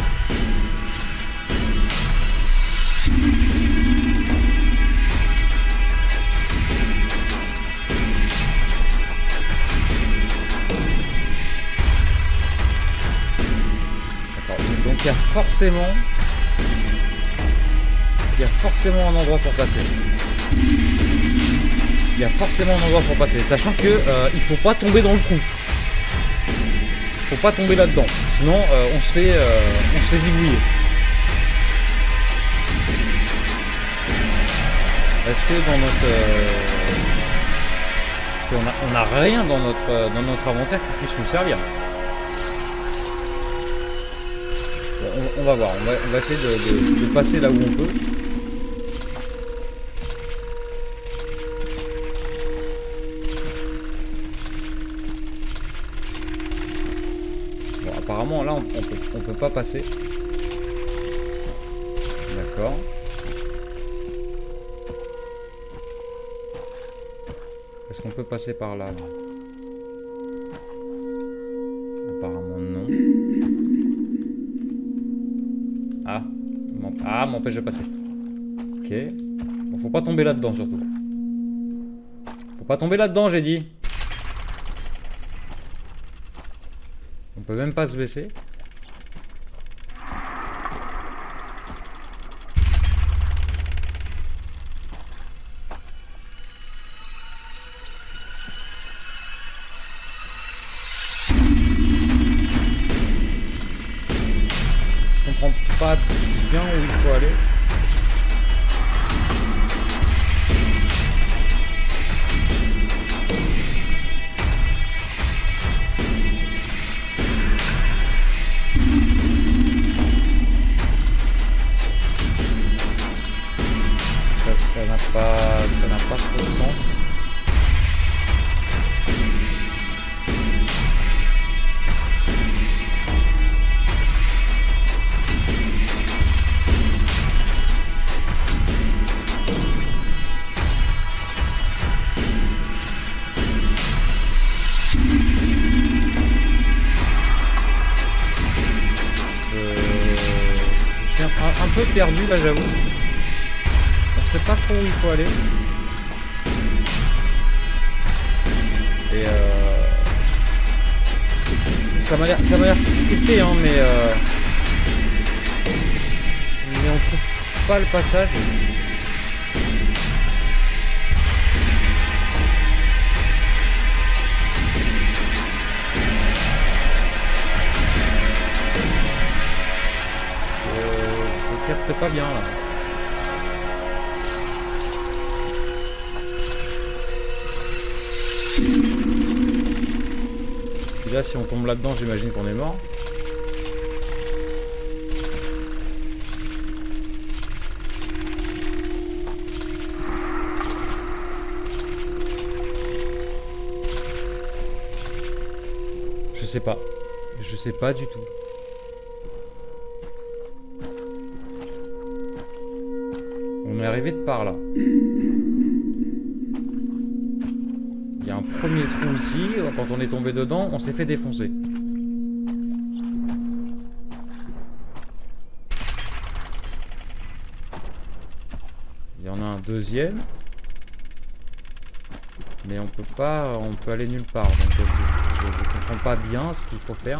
D'accord. Donc il y a forcément un endroit pour passer. Il y a forcément un endroit pour passer, sachant que il faut pas tomber dans le trou. Faut pas tomber là-dedans, sinon on se fait zigouiller. Est-ce que dans notre on a rien dans notre inventaire qui puisse nous servir? On va voir, on va essayer de passer là où on peut. Apparemment là on peut pas passer. D'accord. Est-ce qu'on peut passer par là? Apparemment non. Ah, m'empêche de passer. Ok. Bon, faut pas tomber là-dedans surtout. Faut pas tomber là-dedans, j'ai dit. On peut même pas se baisser. Je comprends pas bien où il faut aller. Ça n'a pas trop de sens. Je suis un peu perdu là, j'avoue. Je sais pas trop où il faut aller. Et ça m'a l'air scripté, hein, mais on trouve pas le passage. Je capte pas bien là. Là, si on tombe là-dedans, j'imagine qu'on est mort. sais pas. Je sais pas du tout. On est arrivé de par là. Il y a un premier trou ici. Quand on est tombé dedans, on s'est fait défoncer. Il y en a un deuxième. Mais on peut pas... On peut aller nulle part. Donc je comprends pas bien ce qu'il faut faire.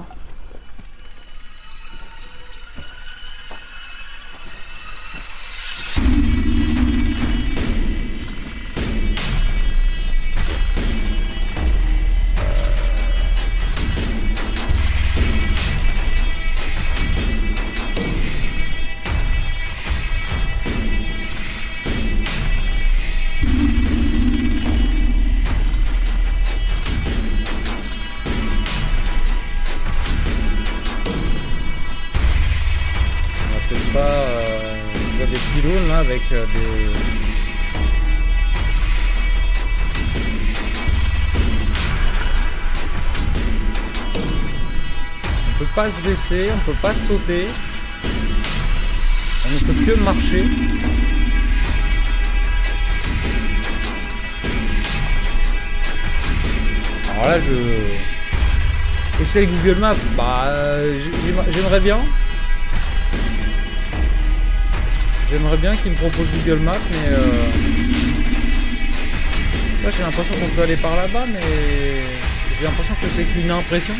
Avec des... On peut pas se baisser, on peut pas sauter. On ne peut que marcher. Alors là, je... Essaye Google Maps. Bah, j'aimerais bien. J'aimerais bien qu'il me propose Google Maps, mais là j'ai l'impression qu'on peut aller par là-bas, mais j'ai l'impression que c'est qu'une impression.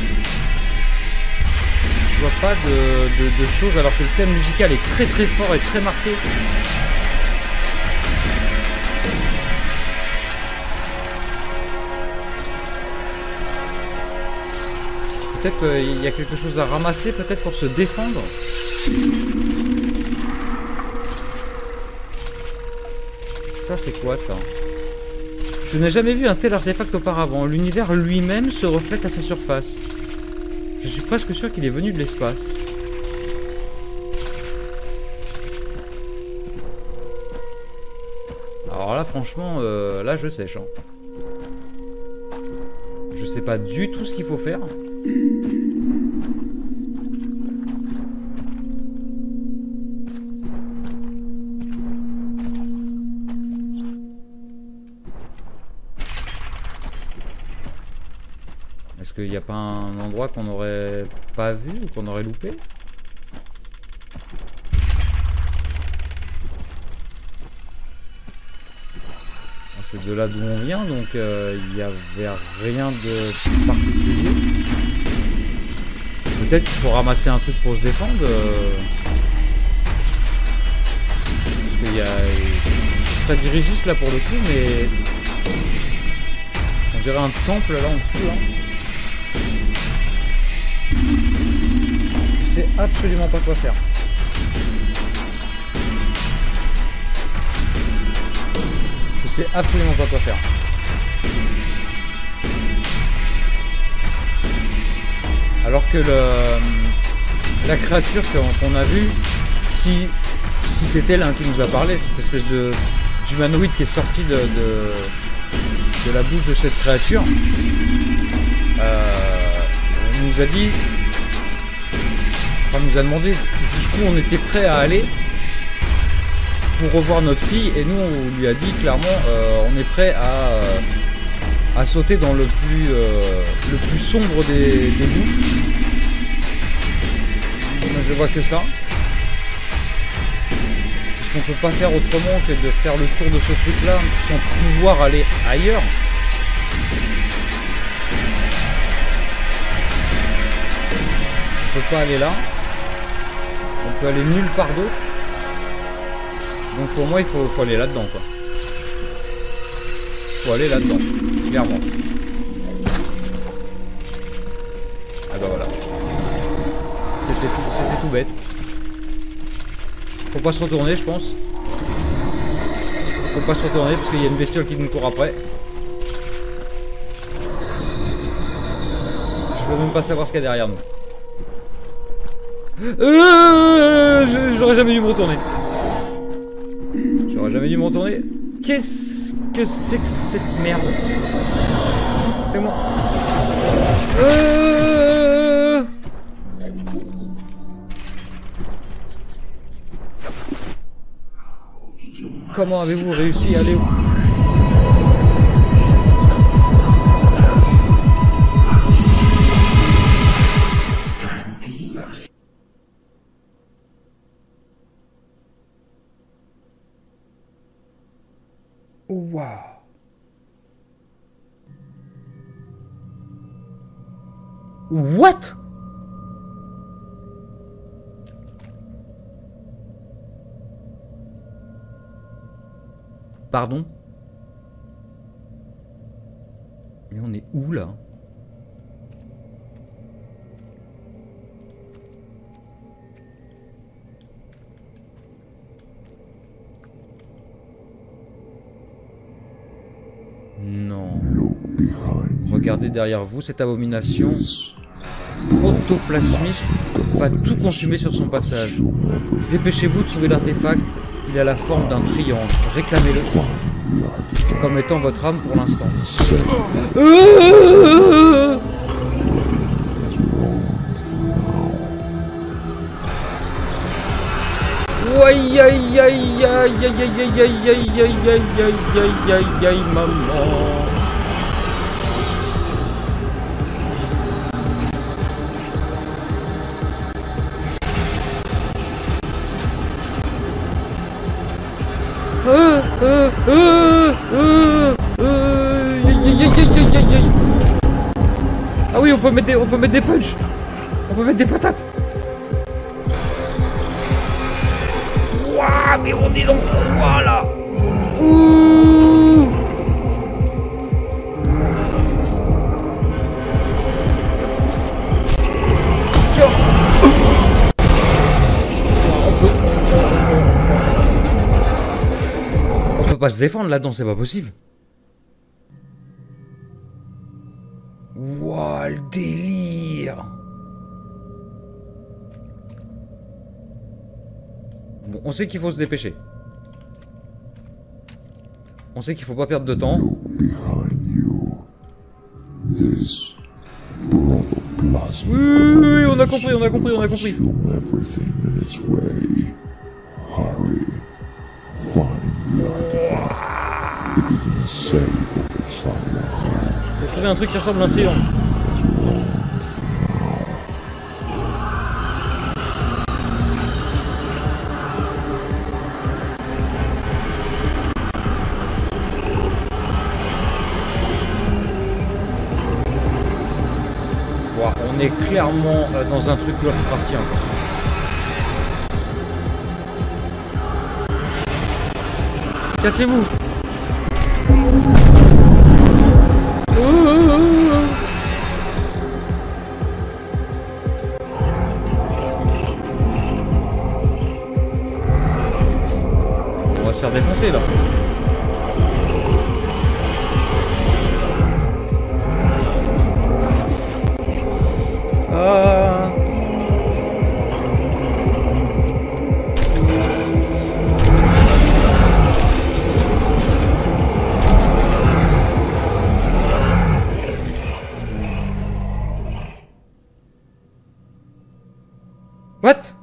Je vois pas de choses alors que le thème musical est très très fort et très marqué. Peut-être qu'il y a quelque chose à ramasser, peut-être pour se défendre. Ça, c'est quoi, ça? Je n'ai jamais vu un tel artefact auparavant. L'univers lui-même se reflète à sa surface. Je suis presque sûr qu'il est venu de l'espace. Alors là, franchement, là, je sèche. Hein. Je sais pas du tout ce qu'il faut faire. Est-ce qu'il n'y a pas un endroit qu'on n'aurait pas vu ou qu'on aurait loupé? C'est de là d'où on vient, donc il n'y avait rien de particulier. Peut-être qu'il faut ramasser un truc pour se défendre. Parce qu'il y a... C'est très dirigiste là pour le coup, mais... On dirait un temple là en dessous, là. Je sais absolument pas quoi faire. Je sais absolument pas quoi faire. Alors que la créature qu'on a vue, si c'était l'un qui nous a parlé, cette espèce d'humanoïde qui est sorti de la bouche de cette créature, on nous a dit, enfin nous a demandé jusqu'où on était prêt à aller pour revoir notre fille, et nous on lui a dit clairement on est prêt à sauter dans le plus sombre des gouffres. Moi je vois que ça, parce qu'on peut pas faire autrement que de faire le tour de ce truc là sans pouvoir aller ailleurs. On peut pas aller là, on peut aller nulle part d'autre. Donc pour moi il faut aller là-dedans quoi. Faut aller là-dedans, clairement. Ah bah voilà. C'était tout bête. Faut pas se retourner je pense. Faut pas se retourner parce qu'il y a une bestiole qui nous court après. Je veux même pas savoir ce qu'il y a derrière nous. J'aurais jamais dû me retourner. J'aurais jamais dû me retourner. Qu'est-ce que c'est que cette merde? Fais-moi. Comment avez-vous réussi à aller où? Waouh. What? Pardon? Mais on est où là? Non. Regardez derrière vous, cette abomination protoplasmique va tout consumer sur son passage. Dépêchez-vous de trouver l'artefact. Il a la forme d'un triangle. Réclamez-le comme étant votre âme pour l'instant. Aïe aïe aïe aïe aïe aïe aïe aïe aïe aïe aïe aïe aïe aïe maman. Ah oui, on peut mettre des punch. On peut mettre des patates. Waouh, mais on est dans quoi là? Ouh. On peut pas se défendre là-dedans, c'est pas possible. Waouh, le délire. Bon, on sait qu'il faut se dépêcher. On sait qu'il faut pas perdre de temps. Oui, on a compris, on a compris, on a compris. Faut trouver un truc qui ressemble à un triangle. On est clairement dans un truc Lovecraftien. Cassez-vous. On va se faire défoncer là. What?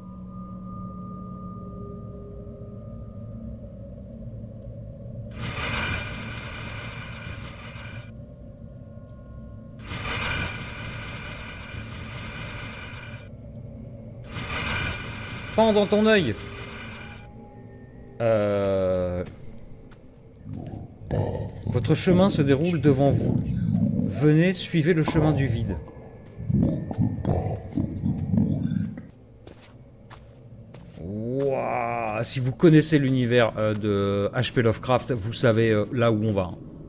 Prends dans ton œil. Votre chemin se déroule devant vous. Venez, suivez le chemin du vide. Wow. Si vous connaissez l'univers de H.P. Lovecraft, vous savez là où on va.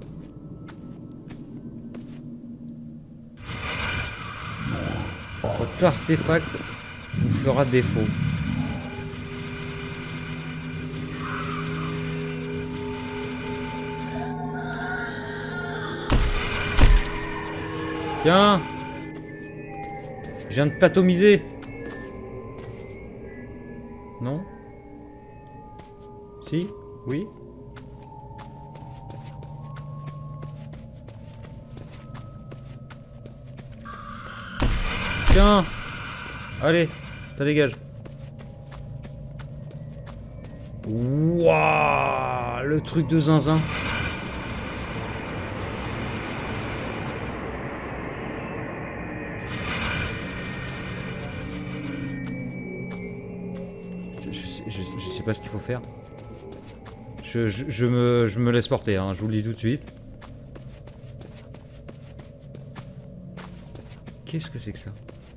Votre artefact vous fera défaut. Tiens, je viens de t'atomiser. Non? Si? Oui? Tiens! Allez, ça dégage. Wouah, le truc de zinzin. Je sais pas ce qu'il faut faire. Je me laisse porter, hein, je vous le dis tout de suite. Qu'est-ce que c'est que ça?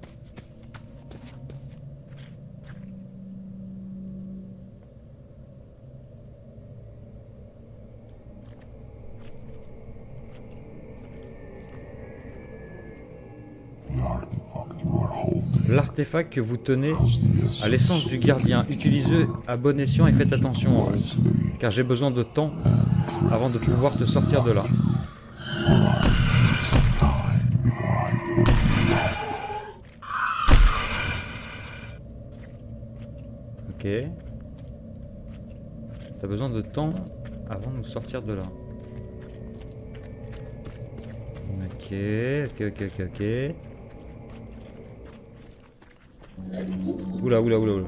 L'artefact que vous tenez à l'essence du gardien. Utilisez à bon escient et faites attention, car j'ai besoin de temps avant de pouvoir te sortir de là. Ok. T'as besoin de temps avant de nous sortir de là. Ok, ok. Oula.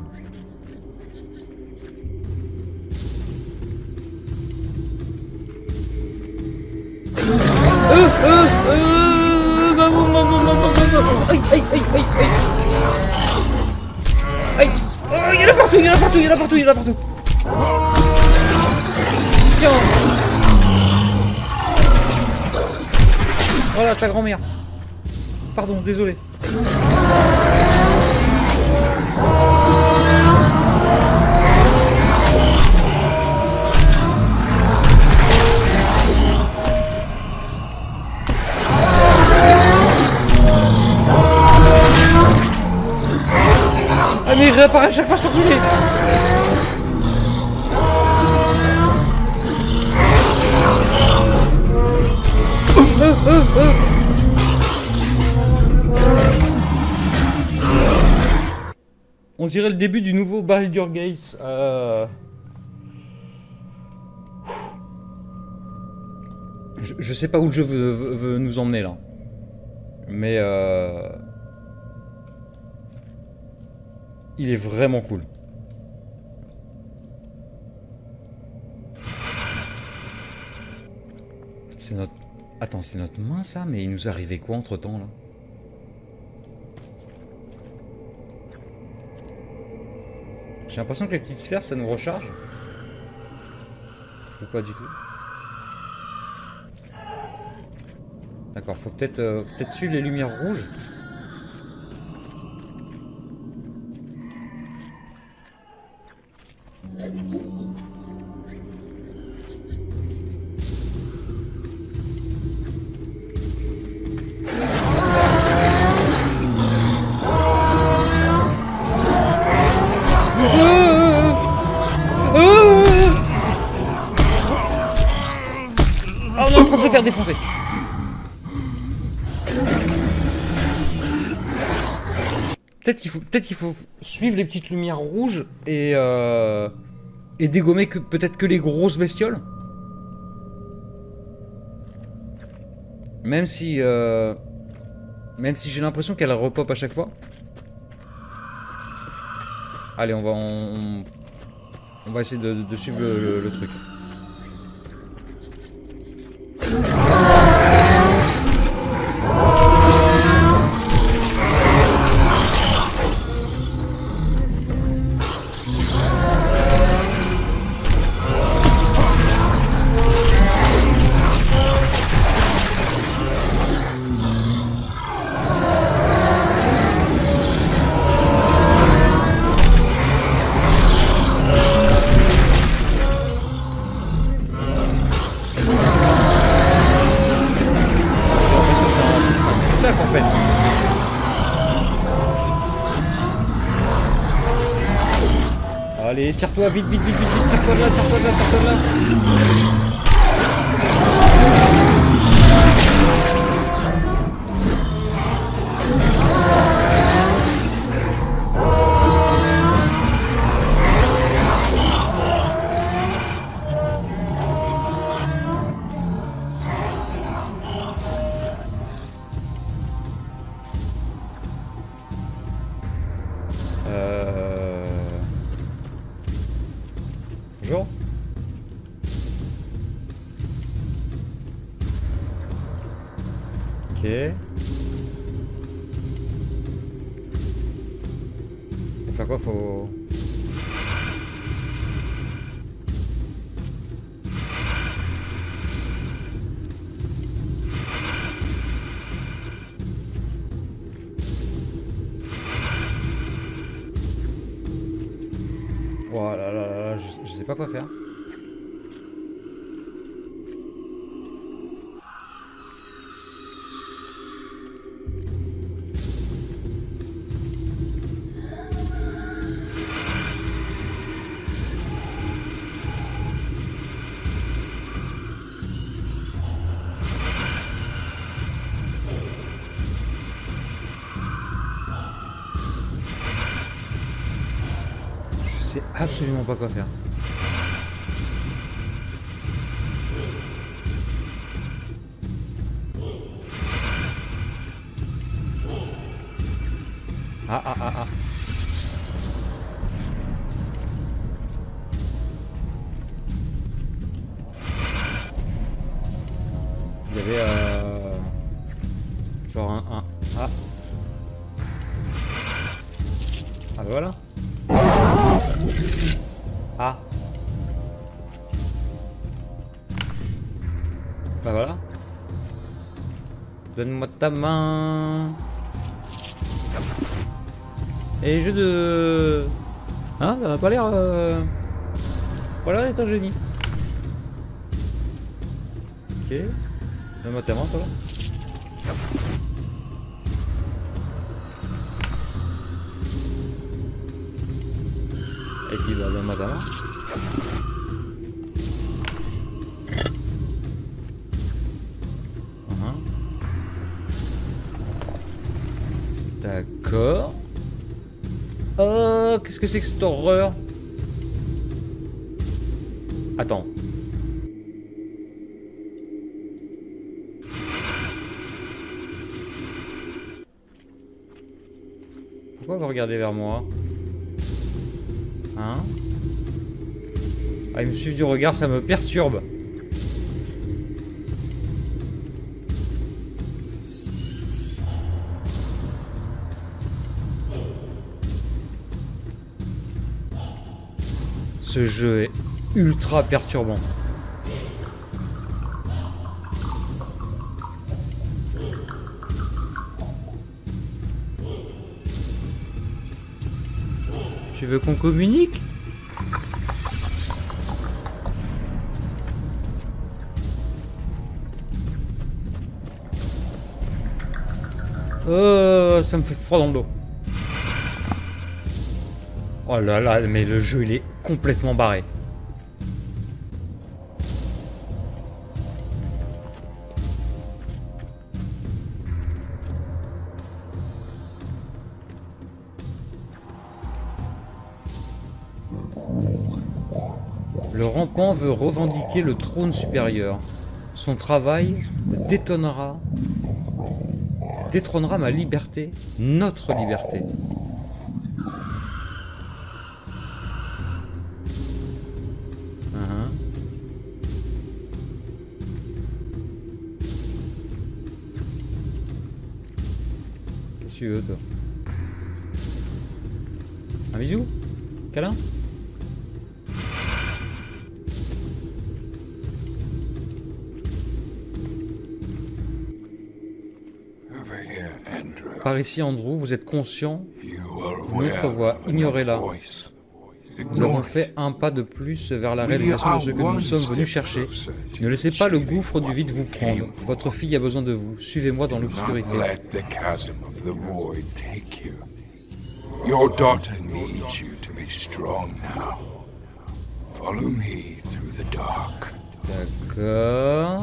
Aïe. Oh, il y en a partout. Tiens. Voilà, ta grand-mère. Pardon, désolé. Ah mais il réapparaît à chaque fois, je t'en prie. On dirait le début du nouveau Baldur's Gate. Je sais pas où le jeu veut nous emmener là. Mais il est vraiment cool. C'est notre... Attends, c'est notre main ça? Mais il nous arrivait quoi entre temps là? J'ai l'impression que les petites sphères ça nous recharge. Ou pas du tout. D'accord, faut peut-être suivre les lumières rouges. Ah, on est en train de se faire défoncer. Peut-être qu'il faut suivre les petites lumières rouges et dégommer peut-être que les grosses bestioles. Même si j'ai l'impression qu'elle repop à chaque fois. Allez, on va essayer de suivre le truc. Allez, tire-toi, vite, tire-toi de là, tire-toi de là. Ok. Faut faire quoi? Faut... Oh là là là, je sais pas quoi faire. Je sais absolument pas quoi faire. Ah ah ah ah. Il y avait genre un ah. Ah bah voilà. Ah. Bah voilà. Donne-moi ta main. Et jeu de... Hein, ça n'a pas l'air... Voilà, d'être un génie. Ok. Donne-moi ta main, toi. Et puis, bah, donne-moi ta main. D'accord. Oh, qu'est-ce que c'est que cette horreur? Attends. Pourquoi vous regardez vers moi? Hein? Ah, il me suffit du regard, ça me perturbe. Ce jeu est ultra perturbant. Tu veux qu'on communique? Oh, ça me fait froid dans le dos. Oh là là, mais le jeu il est complètement barré. Le rampant veut revendiquer le trône supérieur. Son travail détrônera ma liberté, notre liberté. Qu'est-ce que tu veux, toi? Un bisou? Câlin? Par ici, Andrew, vous êtes conscient de notre voix. Ignorez-la. Nous avons fait un pas de plus vers la réalisation de ce que nous sommes venus chercher. Ne laissez pas le gouffre du vide vous prendre. Votre fille a besoin de vous. Suivez-moi dans l'obscurité. Your daughter needs you to be strong now. Follow me through the dark. D'accord.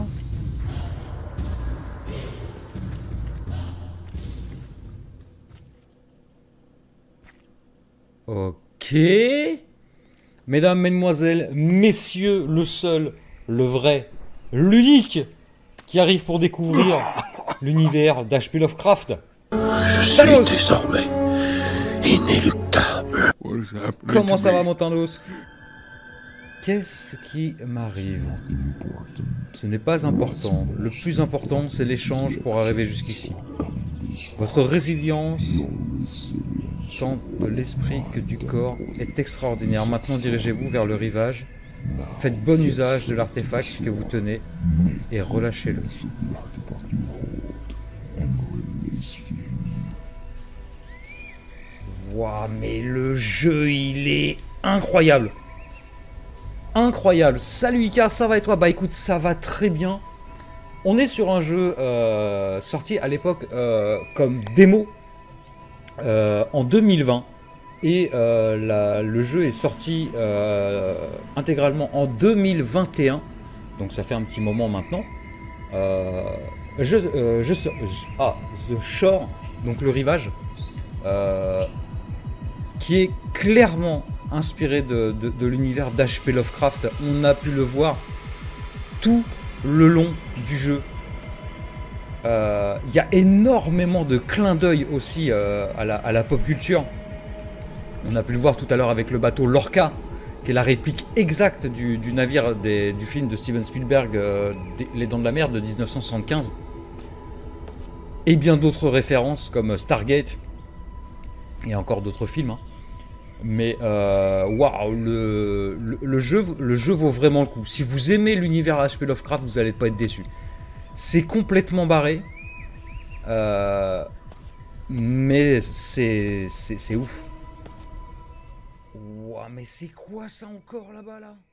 Ok. Mesdames, mesdemoiselles, messieurs, le seul, le vrai, l'unique qui arrive pour découvrir l'univers d'H.P. Lovecraft. Je suis Thanos. désormais inéluctable. Comment ça va, mon Thanos? Qu'est-ce qui m'arrive? Ce n'est pas important. Le plus important, c'est l'échange pour arriver jusqu'ici. Votre résilience, tant de l'esprit que du corps, est extraordinaire. Maintenant, dirigez-vous vers le rivage. Faites bon usage de l'artefact que vous tenez et relâchez-le. Waouh, mais le jeu, il est incroyable. Incroyable. Salut Ika, ça va et toi? Bah écoute, ça va très bien. On est sur un jeu sorti à l'époque comme démo en 2020. Et le jeu est sorti intégralement en 2021. Donc ça fait un petit moment maintenant. The Shore, donc le rivage, qui est clairement inspiré de l'univers d'H.P. Lovecraft. On a pu le voir tout le long du jeu. Il y a énormément de clins d'œil aussi à la pop culture. On a pu le voir tout à l'heure avec le bateau Lorca, qui est la réplique exacte du navire du film de Steven Spielberg, Les Dents de la Mer de 1975. Et bien d'autres références comme Stargate et encore d'autres films. Hein. Mais waouh, le jeu vaut vraiment le coup. Si vous aimez l'univers H.P. Lovecraft, vous n'allez pas être déçu. C'est complètement barré, mais c'est ouf. Waouh, mais c'est quoi ça encore là-bas là?